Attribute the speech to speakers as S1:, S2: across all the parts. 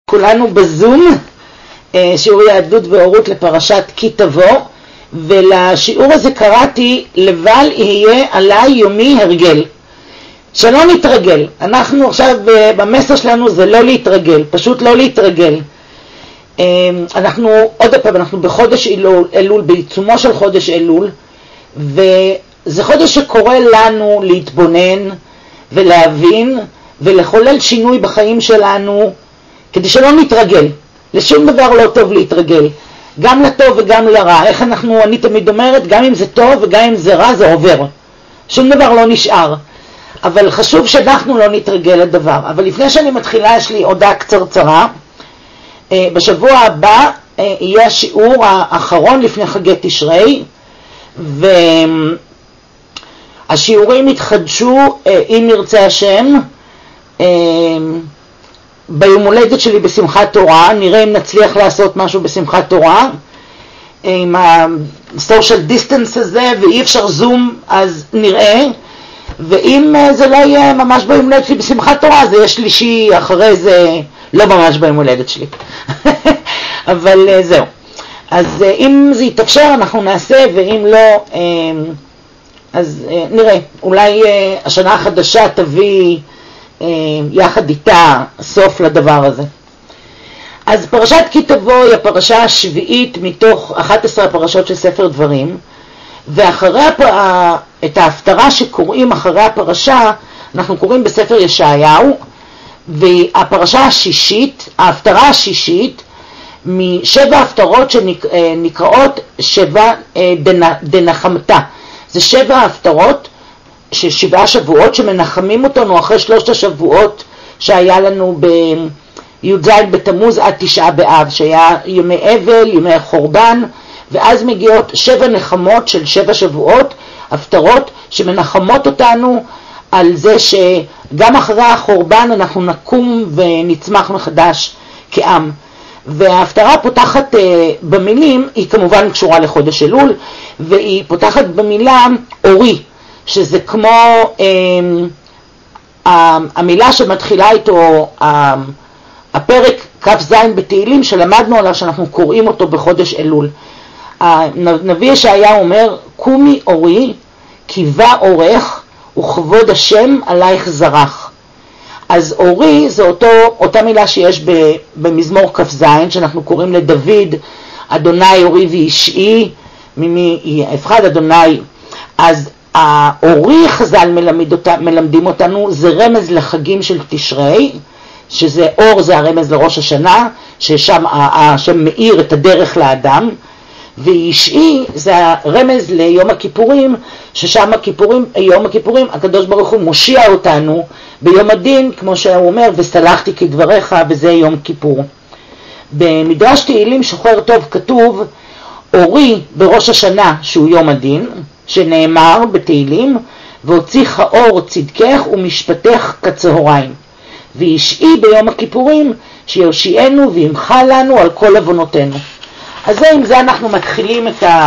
S1: כולנו בזום, שיעור יהדות והורות לפרשת כי תבוא, ולשיעור הזה קראתי לבל יהיה עליי יומי הרגל. שלא נתרגל. אנחנו עכשיו במסר שלנו זה לא להתרגל, פשוט לא להתרגל. אנחנו עוד פעם, אנחנו בחודש אלול, בעיצומו של חודש אלול, וזה חודש שקורא לנו להתבונן ולהבין ולחולל שינוי בחיים שלנו, כדי שלא נתרגל. לשום דבר לא טוב להתרגל, גם לטוב וגם לרע. איך אני תמיד אומרת, גם אם זה טוב וגם אם זה רע זה עובר, שום דבר לא נשאר. אבל חשוב שאנחנו לא נתרגל לדבר. אבל לפני שאני מתחילה יש לי הודעה קצרצרה. בשבוע הבא יהיה השיעור האחרון לפני חגי תשרי, והשיעורים יתחדשו אם ירצה השם ביום הולדת שלי בשמחת תורה. נראה אם נצליח לעשות משהו בשמחת תורה עם ה-social distance הזה, ואי אפשר זום אז נראה. ואם זה לא יהיה ממש ביום הולדת שלי בשמחת תורה, זה יהיה שלישי אחרי זה, לא ממש ביום הולדת שלי. אבל זהו. אז אם זה יתאפשר אנחנו נעשה, ואם לא אז נראה. אולי השנה החדשה תביא יחד איתה סוף לדבר הזה. אז פרשת כי תבוא היא הפרשה השביעית מתוך 11 הפרשות של ספר דברים, ואחרי את ההפטרה שקוראים אחרי הפרשה אנחנו קוראים בספר ישעיהו, והפרשה השישית, ההפטרה השישית משבע הפטרות שנקראות שבע דנחמתה. זה שבע הפטרות של 7 שבועות שמנחמים אותנו אחרי 3 השבועות שהיה לנו בי"ז בתמוז עד 9 באב, שהיה ימי אבל, ימי חורבן, ואז מגיעות 7 נחמות של 7 שבועות, הפטרות שמנחמות אותנו על זה שגם אחרי החורבן אנחנו נקום ונצמח מחדש כעם. וההפטרה פותחת במילים, היא כמובן קשורה לחודש אלול, והיא פותחת במילה אורי, שזה כמו המילה שמתחילה איתו הפרק כ"ז בתהילים שלמדנו עליו, שאנחנו קוראים אותו בחודש אלול. הנביא ישעיהו אומר, קומי אורי כי בא אורך וכבוד השם עלייך זרח. אז אורי זה אותה מילה שיש במזמור כ"ז, שאנחנו קוראים לדוד אדוני אורי וישעי ממי יפחד אדוני. אז האורי חז"ל מלמדים אותנו זה רמז לחגים של תשרי, שזה אור, זה הרמז לראש השנה, ששם השם מאיר את הדרך לאדם, וישעי זה הרמז ליום הכיפורים, ששם יום הכיפורים הקדוש ברוך הוא מושיע אותנו ביום הדין, כמו שהוא אומר, וסלחתי כדבריך, וזה יום כיפור. במדרש תהילים שוחר טוב כתוב אורי בראש השנה שהוא יום הדין, שנאמר בתהילים, והוציך אור צדקך ומשפטך כצהריים, וישעי ביום הכיפורים שיושיענו וימחה לנו על כל עוונותינו. אז עם זה אנחנו מתחילים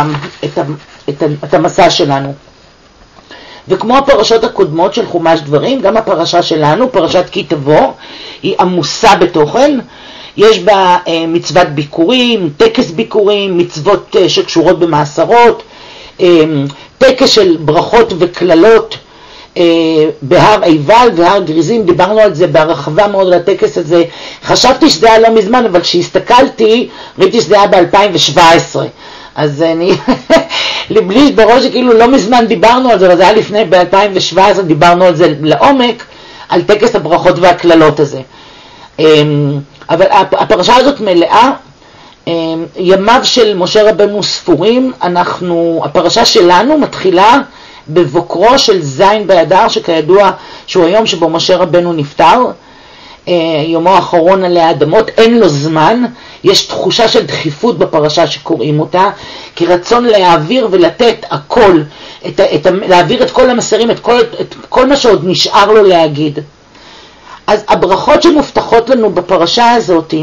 S1: את המסע שלנו. וכמו הפרשות הקודמות של חומש דברים, גם הפרשה שלנו, פרשת כי תבוא, היא עמוסה בתוכן. יש בה מצוות ביקורים, טקס ביקורים, מצוות שקשורות במעשרות, טקס של ברכות וכללות בהר עיבל והר גריזים. דיברנו על זה בהרחבה מאוד על הטקס הזה. חשבתי שזה היה לא מזמן, אבל כשהסתכלתי ראיתי שזה היה ב-2017. אז אני לבלי בראש כאילו לא מזמן דיברנו על זה, אבל זה היה לפני ב-2017 דיברנו על זה לעומק, על טקס הברכות והכללות הזה. אבל הפרשה הזאת מלאה. ימיו של משה רבנו ספורים. הפרשה שלנו מתחילה בבוקרו של זין באדר, שכידוע שהוא היום שבו משה רבנו נפטר, יומו האחרון עלי האדמות. אין לו זמן, יש תחושה של דחיפות בפרשה שקוראים אותה, כי רצון להעביר ולתת הכל, להעביר את כל המסרים, את כל מה שעוד נשאר לו להגיד. אז הברכות שמובטחות לנו בפרשה הזאת,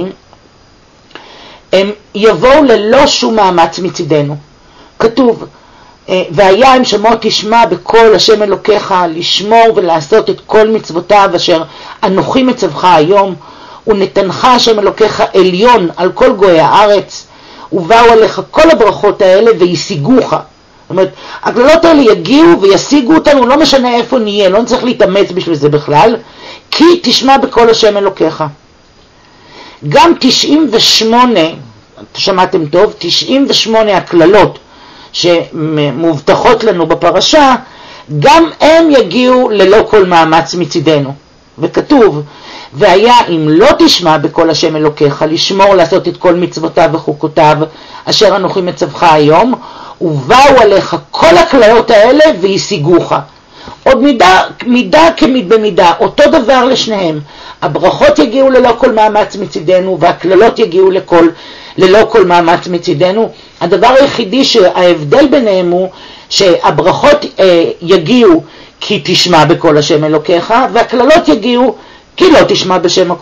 S1: הם יבואו ללא שום מאמץ מצידנו. כתוב, והיה אם שמוע תשמע בכל השם אלוקיך לשמור ולעשות את כל מצוותיו אשר אנוכי מצווך היום, ונתנך השם אלוקיך עליון על כל גוי הארץ, ובאו עליך כל הברכות האלה וישיגוך. זאת אומרת, הכללות האלה יגיעו וישיגו אותנו, לא משנה איפה נהיה, לא נצטרך להתאמץ בשביל זה בכלל, כי תשמע בכל השם אלוקיך. גם 98, שמעתם טוב, 98 הכללות שמובטחות לנו בפרשה, גם הם יגיעו ללא כל מאמץ מצידנו. וכתוב, והיה אם לא תשמע בכל השם אלוקיך, לשמור לעשות את כל מצוותיו וחוקותיו, אשר אנוכי מצווך היום, ובאו עליך כל הכללות האלה וישיגוך. עוד מידה במידה, אותו דבר לשניהם. הברכות יגיעו ללא כל מאמץ מצידנו, והכללות יגיעו ללא כל מאמץ מצידנו. הדבר היחידי שההבדל ביניהם הוא שהברכות יגיעו כי תשמע בכל השם אלוקיך, והכללות יגיעו כי לא תשמע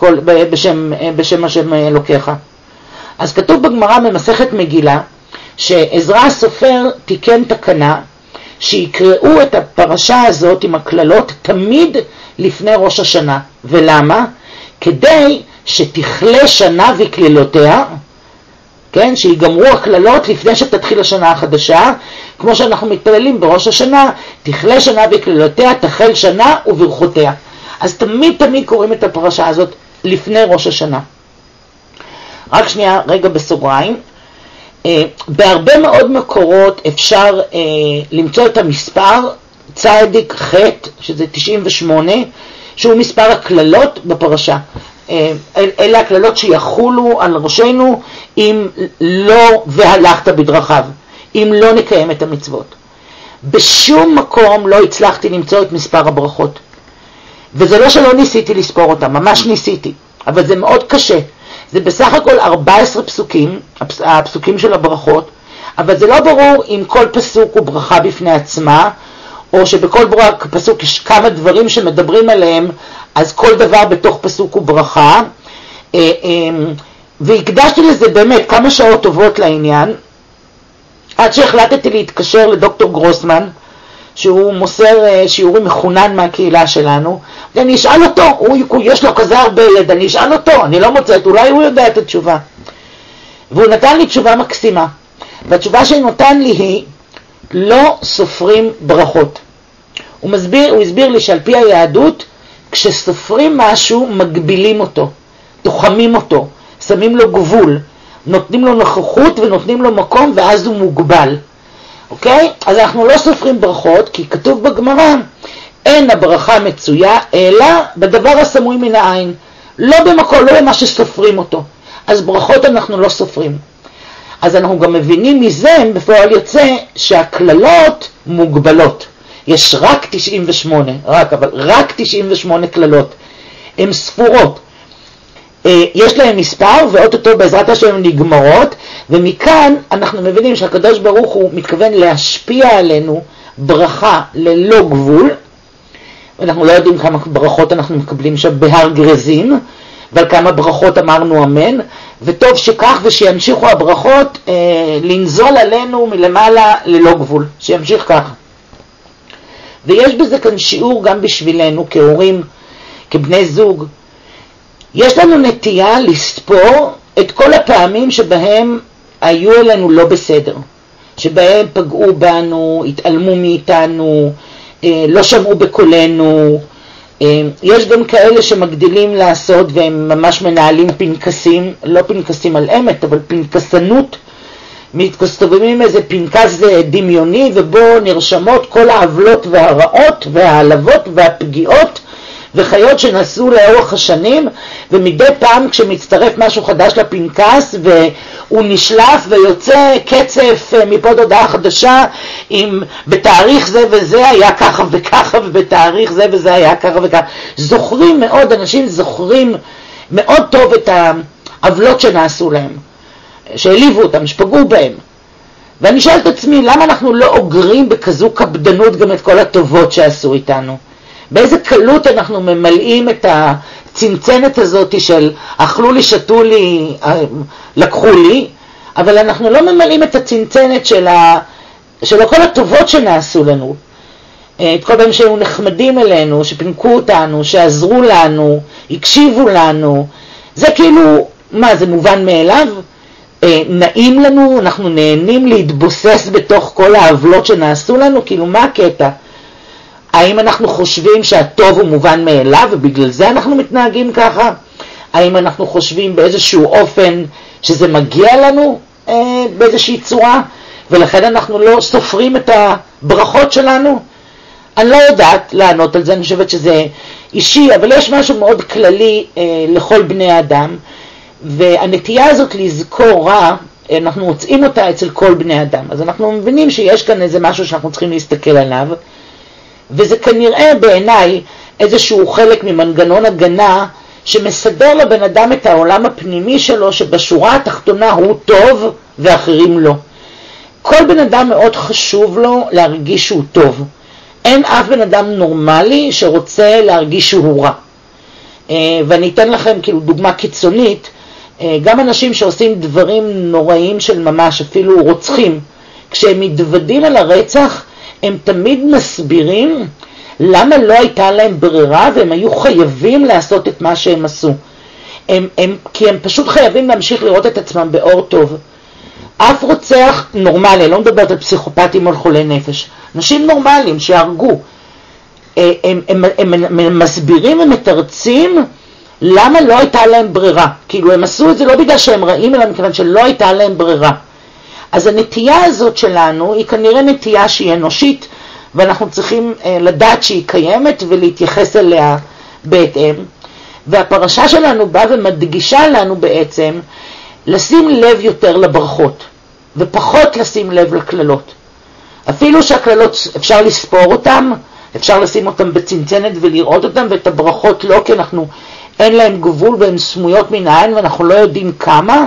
S1: בשם השם אלוקיך. אז כתוב בגמרא במסכת מגילה, שעזרא הסופר תיקן תקנה, שיקראו את הפרשה הזאת עם הכללות תמיד לפני ראש השנה. ולמה? כדי שתכלה שנה וכללותיה, כן? שיגמרו הכללות לפני שתתחיל השנה החדשה, כמו שאנחנו מתפללים בראש השנה, תכלה שנה וכללותיה, תחל שנה וברכותיה. אז תמיד קוראים את הפרשה הזאת לפני ראש השנה. רק שנייה, רגע בסוגריים. בהרבה מאוד מקורות אפשר למצוא את המספר צדיק ח', שזה 98, שהוא מספר הכללות בפרשה. אלה הכללות שיחולו על ראשנו אם לא והלכת בדרכיו, אם לא נקיים את המצוות. בשום מקום לא הצלחתי למצוא את מספר הברכות. וזה לא שלא ניסיתי לספור אותם, ממש ניסיתי, אבל זה מאוד קשה. זה בסך הכל 14 פסוקים, הפסוקים של הברכות, אבל זה לא ברור אם כל פסוק הוא ברכה בפני עצמה, או שבכל פסוק יש כמה דברים שמדברים עליהם, אז כל דבר בתוך פסוק הוא ברכה. והקדשתי לזה באמת כמה שעות טובות לעניין, עד שהחלטתי להתקשר לדוקטור גרוסמן, שהוא מוסר שיעורים מחונן מהקהילה שלנו, ואני אשאל אותו, יש לו כזה הרבה ידע, אני אשאל אותו, אני לא מוצאת, אולי הוא יודע את התשובה. והוא נתן לי תשובה מקסימה, והתשובה שנותן לי היא, לא סופרים ברכות. הוא הסביר לי שעל פי היהדות, כשסופרים משהו, מגבילים אותו, תוחמים אותו, שמים לו גבול, נותנים לו נוכחות ונותנים לו מקום, ואז הוא מוגבל. אוקיי? אז אנחנו לא סופרים ברכות, כי כתוב בגמרא, אין הברכה מצויה, אלא בדבר הסמוי מן העין. לא במקום, לא במה שסופרים אותו. אז ברכות אנחנו לא סופרים. אז אנחנו גם מבינים מזה, בפועל יוצא, שהכללות מוגבלות. יש רק 98, אבל רק 98 כללות. הן ספורות. יש להם מספר, ואוטוטו בעזרת השם נגמרות, ומכאן אנחנו מבינים שהקדוש ברוך הוא מתכוון להשפיע עלינו ברכה ללא גבול. אנחנו לא יודעים כמה ברכות אנחנו מקבלים שם בהר גרזים, ועל כמה ברכות אמרנו אמן, וטוב שכך ושימשיכו הברכות לנזול עלינו מלמעלה ללא גבול, שימשיך ככה. ויש בזה כאן שיעור גם בשבילנו כהורים, כבני זוג. יש לנו נטייה לספור את כל הפעמים שבהם היו אלינו לא בסדר, שבהם פגעו בנו, התעלמו מאיתנו, לא שמעו בקולנו. יש גם כאלה שמגדילים לעשות והם ממש מנהלים פנקסים, לא פנקסים על אמת, אבל פנקסנות, מתכסתובבים איזה פנקס דמיוני ובו נרשמות כל העוולות והרעות והעלבות והפגיעות וחיות שנעשו לאורך השנים, ומדי פעם כשמצטרף משהו חדש לפנקס והוא נשלף ויוצא קצף מפה הודעה חדשה עם בתאריך זה וזה היה ככה וככה ובתאריך זה וזה היה ככה וככה. זוכרים מאוד, אנשים זוכרים מאוד טוב את העוולות שנעשו להם, שהעליבו אותם, שפגעו בהם. ואני שואל את עצמי, למה אנחנו לא אוגרים בכזו קפדנות גם את כל הטובות שעשו איתנו? באיזה קלות אנחנו ממלאים את הצנצנת הזאת של אכלו לי, שתו לי, לקחו לי, אבל אנחנו לא ממלאים את הצנצנת של כל הטובות שנעשו לנו. את כל פעם שהיו נחמדים אלינו, שפינקו אותנו, שעזרו לנו, הקשיבו לנו. זה כאילו, מה, זה מובן מאליו? נעים לנו, אנחנו נהנים להתבוסס בתוך כל העוולות שנעשו לנו, כאילו מה הקטע? האם אנחנו חושבים שהטוב הוא מובן מאליו ובגלל זה אנחנו מתנהגים ככה? האם אנחנו חושבים באיזשהו אופן שזה מגיע לנו באיזושהי צורה ולכן אנחנו לא סופרים את הברכות שלנו? אני לא יודעת לענות על זה, אני חושבת שזה אישי, אבל יש משהו מאוד כללי לכל בני האדם, והנטייה הזאת לזכור רע, אנחנו מוצאים אותה אצל כל בני אדם. אז אנחנו מבינים שיש כאן איזה משהו שאנחנו צריכים להסתכל עליו, וזה כנראה בעיניי איזשהו חלק ממנגנון הגנה שמסדר לבן אדם את העולם הפנימי שלו, שבשורה התחתונה הוא טוב ואחרים לא. כל בן אדם מאוד חשוב לו להרגיש שהוא טוב. אין אף בן אדם נורמלי שרוצה להרגיש שהוא רע. ואני אתן לכם כאילו דוגמה קיצונית, גם אנשים שעושים דברים נוראים של ממש, אפילו רוצחים, כשהם מתוודים על הרצח, הם תמיד מסבירים למה לא הייתה להם ברירה והם היו חייבים לעשות את מה שהם עשו. כי הם פשוט חייבים להמשיך לראות את עצמם באור טוב. אף רוצח נורמלי, לא מדברת על פסיכופטים או על חולי נפש, אנשים נורמליים שהרגו, הם מסבירים ומתרצים למה לא הייתה להם ברירה. כאילו הם עשו את זה לא בגלל שהם רעים, אלא מכיוון שלא הייתה להם ברירה. אז הנטייה הזאת שלנו היא כנראה נטייה שהיא אנושית, ואנחנו צריכים לדעת שהיא קיימת ולהתייחס אליה בהתאם. והפרשה שלנו באה ומדגישה לנו בעצם לשים לב יותר לברכות, ופחות לשים לב לכללות. אפילו שהכללות אפשר לספור אותם, אפשר לשים אותם בצנצנת ולראות אותם, ואת הברכות לא, כי אנחנו אין להם גבול והן סמויות מן העין ואנחנו לא יודעים כמה.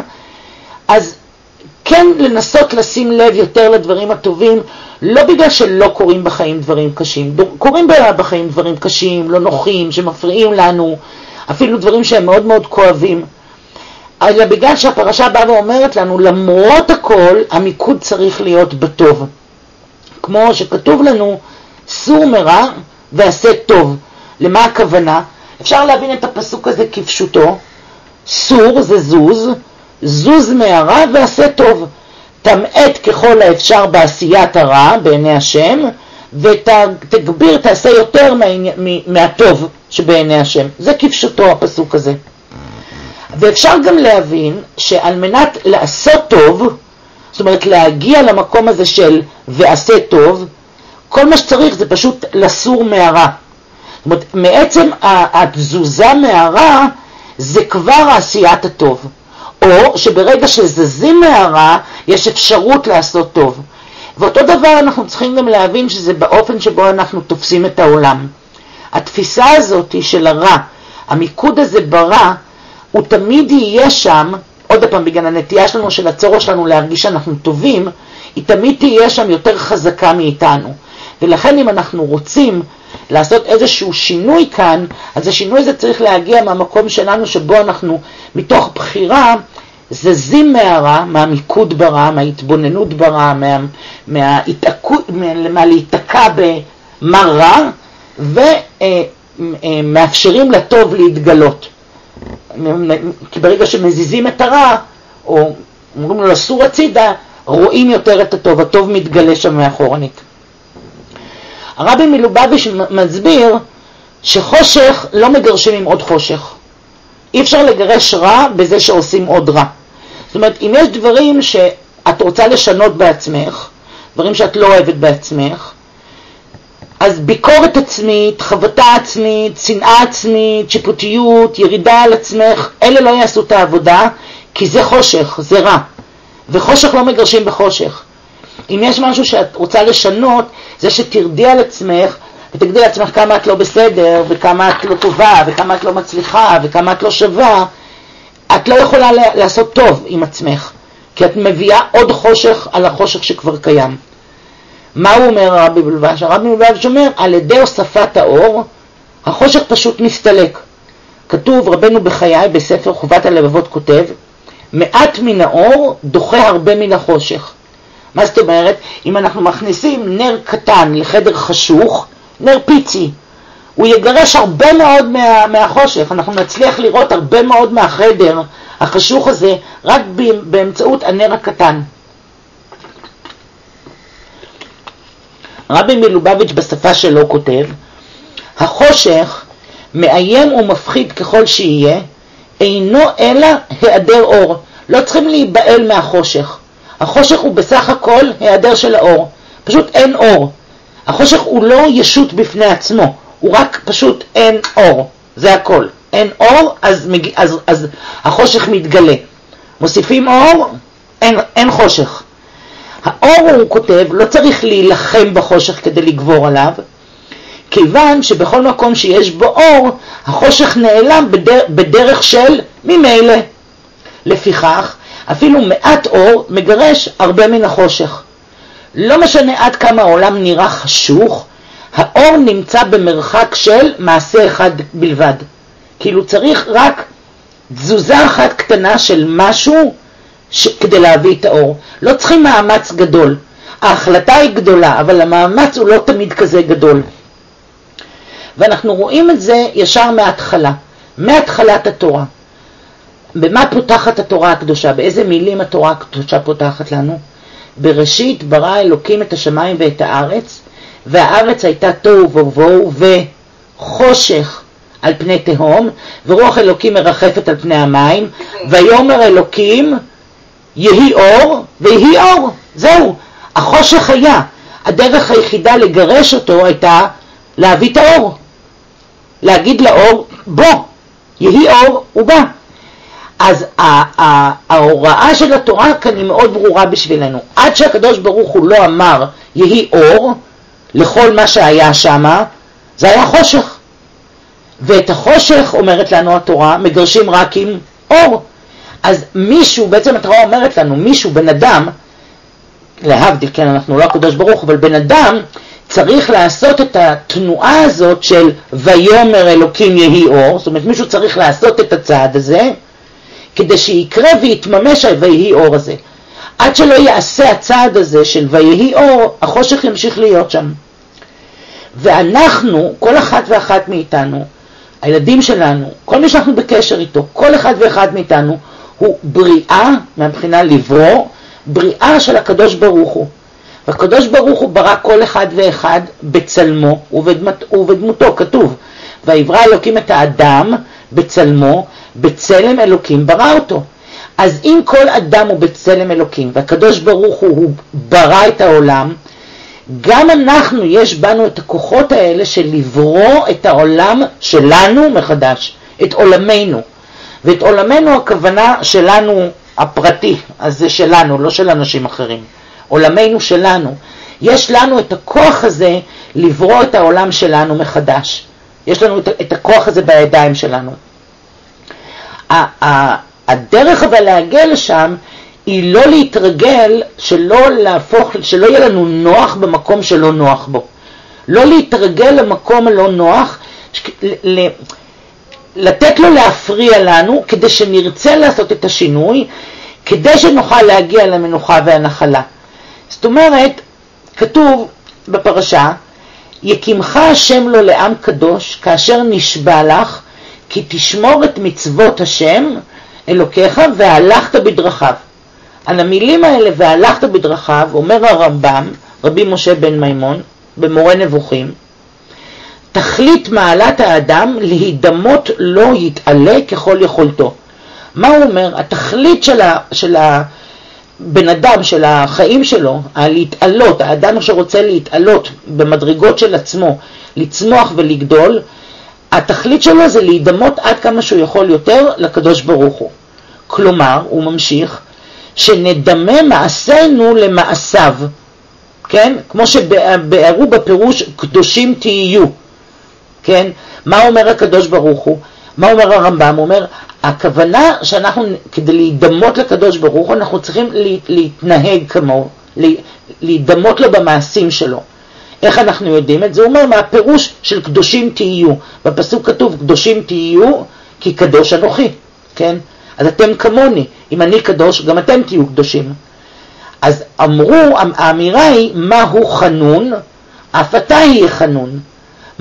S1: אז כן לנסות לשים לב יותר לדברים הטובים, לא בגלל שלא קורים בחיים דברים קשים, קורים בחיים דברים קשים, לא נוחים, שמפריעים לנו, אפילו דברים שהם מאוד מאוד כואבים, אלא בגלל שהפרשה באה ואומרת לנו, למרות הכל, המיקוד צריך להיות בטוב. כמו שכתוב לנו, סור מרע ועשה טוב. למה הכוונה? אפשר להבין את הפסוק הזה כפשוטו. סור זה זוז, זוז מהרע ועשה טוב. תמעט ככל האפשר בעשיית הרע בעיני השם, ותגביר, תעשה יותר מהטוב שבעיני השם. זה כפשוטו הפסוק הזה. ואפשר גם להבין שעל מנת לעשות טוב, זאת אומרת להגיע למקום הזה של ועשה טוב, כל מה שצריך זה פשוט לסור מהרע. זאת אומרת, מעצם התזוזה מהרע זה כבר עשיית הטוב. או שברגע שזזים מהרע יש אפשרות לעשות טוב. ואותו דבר אנחנו צריכים גם להבין שזה באופן שבו אנחנו תופסים את העולם. התפיסה הזאת של הרע, המיקוד הזה ברע, הוא תמיד יהיה שם, עוד פעם בגלל הנטייה שלנו של הצורך שלנו להרגיש שאנחנו טובים, היא תמיד תהיה שם יותר חזקה מאיתנו. ולכן אם אנחנו רוצים לעשות איזשהו שינוי כאן, אז השינוי הזה צריך להגיע מהמקום שלנו שבו אנחנו מתוך בחירה זזים מהרע, מהמיקוד ברע, מההתבוננות ברע, מהלהיתקע במה רע, ומאפשרים לטוב להתגלות. כי ברגע שמזיזים את הרע, או אומרים לו לסור הצידה, רואים יותר את הטוב, הטוב מתגלה שם מאחורנית. הרבי מלובביץ' מסביר שחושך לא מגרשים עם עוד חושך. אי אפשר לגרש רע בזה שעושים עוד רע. זאת אומרת, אם יש דברים שאת רוצה לשנות בעצמך, דברים שאת לא אוהבת בעצמך, אז ביקורת עצמית, חבטה עצמית, שנאה עצמית, שיפוטיות, ירידה על עצמך, אלה לא יעשו את העבודה, כי זה חושך, זה רע. וחושך לא מגרשים בחושך. אם יש משהו שאת רוצה לשנות, זה שתרדי על עצמך, ותגדי לעצמך כמה את לא בסדר, וכמה את לא טובה, וכמה את לא מצליחה, וכמה את לא שווה, את לא יכולה לעשות טוב עם עצמך, כי את מביאה עוד חושך על החושך שכבר קיים. מה הוא אומר הרבי מלובביץ'? הרבי מלובביץ' אומר, על ידי הוספת האור, החושך פשוט מסתלק. כתוב, רבנו בחיי בספר חובת הלבבות כותב, מעט מן האור דוחה הרבה מן החושך. מה זאת אומרת? אם אנחנו מכניסים נר קטן לחדר חשוך, נר פיצי, הוא יגרש הרבה מאוד מהחושך, אנחנו נצליח לראות הרבה מאוד מהחדר החשוך הזה רק באמצעות הנר הקטן. רבי מלובביץ' בשפה שלו כותב, החושך מאיים ומפחיד ככל שיהיה, אינו אלא היעדר אור. לא צריכים להיבעל מהחושך. החושך הוא בסך הכל היעדר של האור. פשוט אין אור. החושך הוא לא ישות בפני עצמו, הוא רק פשוט אין אור. זה הכל. אין אור, אז החושך מתגלה. מוסיפים אור, אין חושך. האור, הוא כותב, לא צריך להילחם בחושך כדי לגבור עליו, כיוון שבכל מקום שיש בו אור, החושך נעלם בדרך של ממילא. לפיכך, אפילו מעט אור מגרש הרבה מן החושך. לא משנה עד כמה העולם נראה חשוך, האור נמצא במרחק של מעשה אחד בלבד. כאילו צריך רק תזוזה אחת קטנה של משהו כדי להביא את האור. לא צריכים מאמץ גדול. ההחלטה היא גדולה, אבל המאמץ הוא לא תמיד כזה גדול. ואנחנו רואים את זה ישר מההתחלה, מהתחלת התורה. במה פותחת התורה הקדושה? באיזה מילים התורה הקדושה פותחת לנו? בראשית ברא אלוקים את השמיים ואת הארץ, והארץ הייתה תוהו ובוהו וחושך על פני תהום, ורוח אלוקים מרחפת על פני המים, ויאמר אלוקים יהי אור, ויהי אור. זהו, החושך היה. הדרך היחידה לגרש אותו הייתה להביא את האור. להגיד לאור, בוא, יהי אור, הוא בא. אז ההוראה של התורה כאן היא מאוד ברורה בשבילנו. עד שהקדוש ברוך הוא לא אמר יהי אור לכל מה שהיה שמה, זה היה חושך. ואת החושך, אומרת לנו התורה, מגרשים רק עם אור. אז מישהו, בעצם התורה אומרת לנו, מישהו, בן אדם, להבדיל, כן, אנחנו לא הקדוש ברוך, אבל בן אדם צריך לעשות את התנועה הזאת של ויאמר אלוקים יהי אור. זאת אומרת, מישהו צריך לעשות את הצעד הזה, כדי שיקרה ויתממש ויהי אור הזה. עד שלא יעשה הצעד הזה של ויהי אור, החושך ימשיך להיות שם. ואנחנו, כל אחד ואחת מאיתנו, הילדים שלנו, כל מי שאנחנו בקשר איתו, כל אחד ואחד מאיתנו, הוא בריאה, מהבחינה לברוא, בריאה של הקדוש ברוך הוא. והקדוש ברוך הוא ברא כל אחד ואחד בצלמו ובדמותו, כתוב. ויברא אלוקים את האדם בצלמו, בצלם אלוקים ברא אותו. אז אם כל אדם הוא בצלם אלוקים, והקדוש ברוך הוא ברא את העולם, גם אנחנו, יש בנו את הכוחות האלה של לברוא את העולם שלנו מחדש, את עולמנו. ואת עולמנו הכוונה שלנו הפרטי, אז זה שלנו, לא של אנשים אחרים. עולמנו שלנו. יש לנו את הכוח הזה לברוא את העולם שלנו מחדש. יש לנו את הכוח הזה בידיים שלנו. הדרך אבל להגיע לשם היא לא להתרגל, שלא יהיה לנו נוח במקום שלא נוח בו. לא להתרגל למקום הלא נוח, לתת לו להפריע לנו כדי שנרצה לעשות את השינוי, כדי שנוכל להגיע למנוחה והנחלה. זאת אומרת, כתוב בפרשה, יקימך השם לו לעם קדוש, כאשר נשבע לך, כי תשמור את מצוות השם אלוקיך והלכת בדרכיו. על המילים האלה והלכת בדרכיו, אומר הרמב"ם, רבי משה בן מימון, במורה נבוכים, תכלית מעלת האדם להידמות לא יתעלה ככל יכולתו. מה הוא אומר? התכלית של הבן אדם, של החיים שלו, להתעלות, האדם שרוצה להתעלות במדרגות של עצמו, לצמוח ולגדול, התכלית שלו זה להידמות עד כמה שהוא יכול יותר לקדוש ברוך הוא. כלומר, הוא ממשיך, שנדמה מעשינו למעשיו, כן? כמו שבארו בפירוש קדושים תהיו, כן? מה אומר הקדוש ברוך הוא? מה אומר הרמב"ם? הוא אומר, הכוונה שאנחנו, כדי להידמות לקדוש ברוך הוא, אנחנו צריכים להתנהג כמוהו, להידמות לו במעשים שלו. איך אנחנו יודעים את זה? הוא אומר, מהפירוש של קדושים תהיו. בפסוק כתוב, קדושים תהיו, כי קדוש אנוכי, כן? אז אתם כמוני, אם אני קדוש, גם אתם תהיו קדושים. אז אמרו, האמירה היא, מהו חנון? אף אתה יהיה חנון.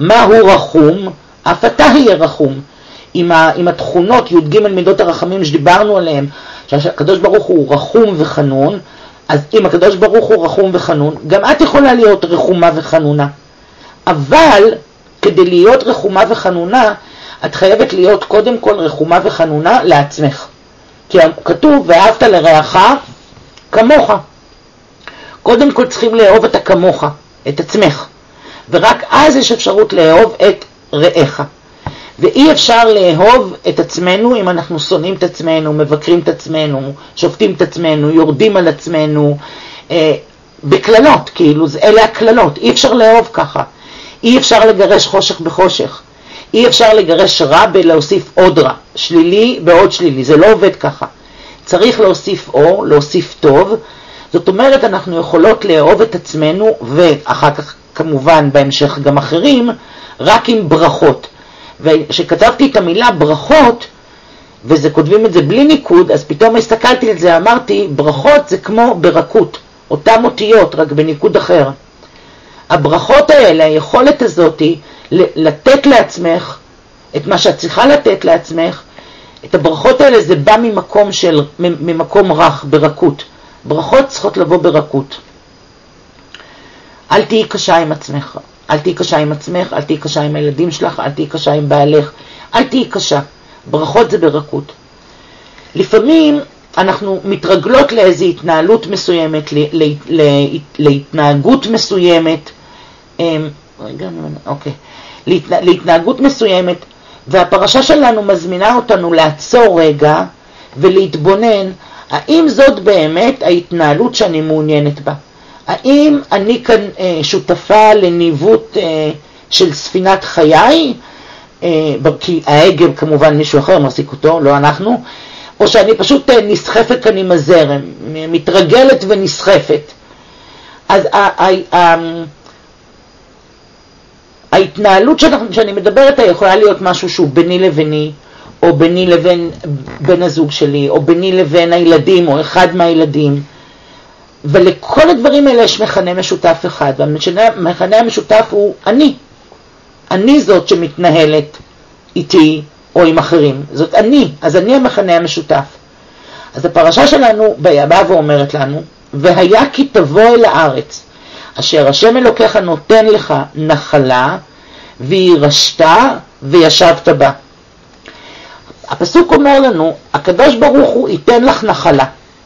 S1: מה הוא רחום? אף אתה יהיה רחום. עם התכונות י"ג מידות הרחמים שדיברנו עליהם, שהקדוש ברוך הוא רחום וחנון, אז אם הקדוש ברוך הוא רחום וחנון, גם את יכולה להיות רחומה וחנונה. אבל כדי להיות רחומה וחנונה, את חייבת להיות קודם כל רחומה וחנונה לעצמך. כי כתוב, ואהבת לרעך כמוך. קודם כל צריכים לאהוב את הכמוך, את עצמך. ורק אז יש אפשרות לאהוב את רעך. ואי אפשר לאהוב את עצמנו אם אנחנו שונאים את עצמנו, מבקרים את עצמנו, שופטים את עצמנו, יורדים על עצמנו, בכללות, כאילו, אלה הכללות. אי אפשר לאהוב ככה. אי אפשר לגרש חושך בחושך. אי אפשר לגרש רע בלהוסיף עוד רע. שלילי בעוד שלילי. זה לא עובד ככה. צריך להוסיף אור, להוסיף טוב. זאת אומרת, אנחנו יכולות לאהוב את עצמנו, ואחר כך כמובן בהמשך גם אחרים, רק עם ברכות. וכשכתבתי את המילה ברכות, וזה כותבים את זה בלי ניקוד, אז פתאום הסתכלתי על זה, אמרתי, ברכות זה כמו ברכות, אותם אותיות, רק בניקוד אחר. הברכות האלה, היכולת הזאת, לתת לעצמך את מה שאת צריכה לתת לעצמך, את הברכות האלה זה בא ממקום רך, ברכות. ברכות צריכות לבוא ברכות. אל תהי קשה עם עצמך. אל תהי קשה עם עצמך, אל תהי קשה עם הילדים שלך, אל תהי קשה עם בעלך, אל תהי קשה. ברכות זה ברכות. לפעמים אנחנו מתרגלות לאיזו התנהלות מסוימת, להתנהגות מסוימת, להתנהגות מסוימת, והפרשה שלנו מזמינה אותנו לעצור רגע ולהתבונן, האם זאת באמת ההתנהלות שאני מעוניינת בה? האם אני כאן שותפה לניווט של ספינת חיי, כי ההגה כמובן מישהו אחר מחזיק אותו, לא אנחנו, או שאני פשוט נסחפת כאן עם הזרם, מתרגלת ונסחפת. אז ההתנהלות שאני מדברת יכולה להיות משהו שהוא ביני לביני, או ביני לבין בן הזוג שלי, או ביני לבין הילדים, או אחד מהילדים. ולכל הדברים האלה יש מכנה משותף אחד, והמכנה המשותף הוא אני. אני זאת שמתנהלת איתי או עם אחרים. זאת אני, אז אני המכנה המשותף. אז הפרשה שלנו באה ואומרת לנו, והיה כי תבוא אל הארץ, אשר השם אלוקיך נותן לך נחלה, וירשת וישבת בה. הפסוק אומר לנו, הקדוש ברוך הוא ייתן לך נחלה.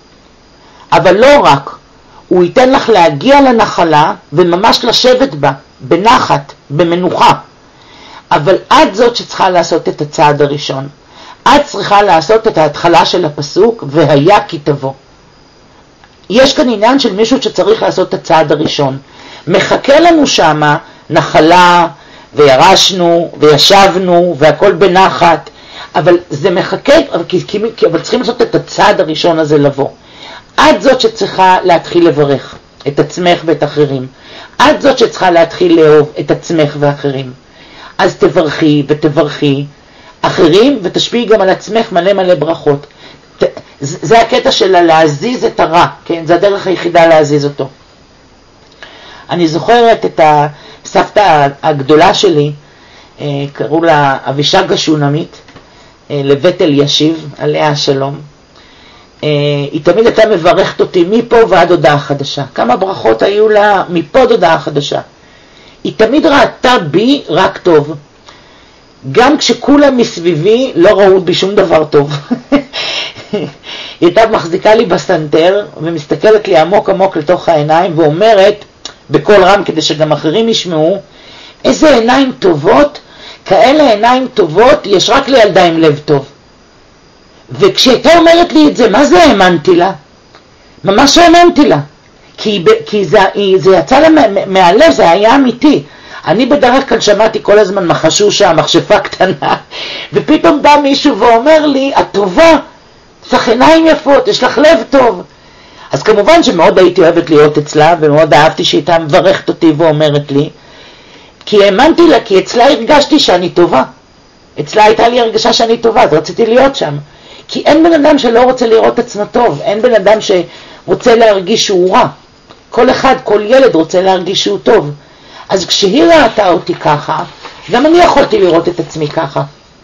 S1: אבל לא רק, הוא ייתן לך להגיע לנחלה וממש לשבת בה, בנחת, במנוחה. אבל את זאת שצריכה לעשות את הצעד הראשון. את צריכה לעשות את ההתחלה של הפסוק, והיה כי תבוא. יש כאן עניין של מישהו שצריך לעשות את הצעד הראשון. מחכה לנו שמה נחלה, וירשנו, וישבנו, והכל בנחת. אבל זה מחכה, אבל צריכים לעשות את הצעד הראשון הזה לבוא. את זאת שצריכה להתחיל לברך את עצמך ואת אחרים. את זאת שצריכה להתחיל לאהוב את עצמך ואחרים. אז תברכי ותברכי אחרים ותשפיעי גם על עצמך מלא מלא ברכות. זה הקטע של להזיז את הרע, כן? זה הדרך היחידה להזיז אותו. אני זוכרת את הסבתא הגדולה שלי, קראו לה אבישג השונמית, לבית אלישיב, עליה השלום. היא תמיד הייתה מברכת אותי מפה ועד הודעה חדשה. כמה ברכות היו לה מפה עד הודעה חדשה. היא תמיד ראתה בי רק טוב. גם כשכולם מסביבי לא ראו בי שום דבר טוב. היא הייתה מחזיקה לי בסנטר ומסתכלת לי עמוק עמוק לתוך העיניים ואומרת בקול רם כדי שגם אחרים ישמעו, איזה עיניים טובות, כאלה עיניים טובות יש רק לילדה עם לב טוב. וכשהייתה אומרת לי את זה, מה זה האמנתי לה? ממש האמנתי לה. כי זה יצא לה מהלב, זה היה אמיתי. אני בדרך כלל שמעתי כל הזמן מחשושה, מחשפה קטנה, ופתאום בא מישהו ואומר לי, את טובה, יש לך עיניים יפות, יש לך לב טוב. אז כמובן שמאוד הייתי אוהבת להיות אצלה, ומאוד אהבתי שהייתה מברכת אותי ואומרת לי, כי האמנתי לה, כי אצלה הרגשתי שאני טובה. אצלה הייתה לי הרגשה שאני טובה, אז רציתי להיות שם. כי אין בן אדם שלא רוצה לראות עצמו טוב, אין בן אדם שרוצה להרגיש שהוא רע. כל אחד, כל ילד רוצה להרגיש שהוא טוב. אז כשהיא ראתה אותי ככה, גם אני יכולתי לראות את עצמי ככה.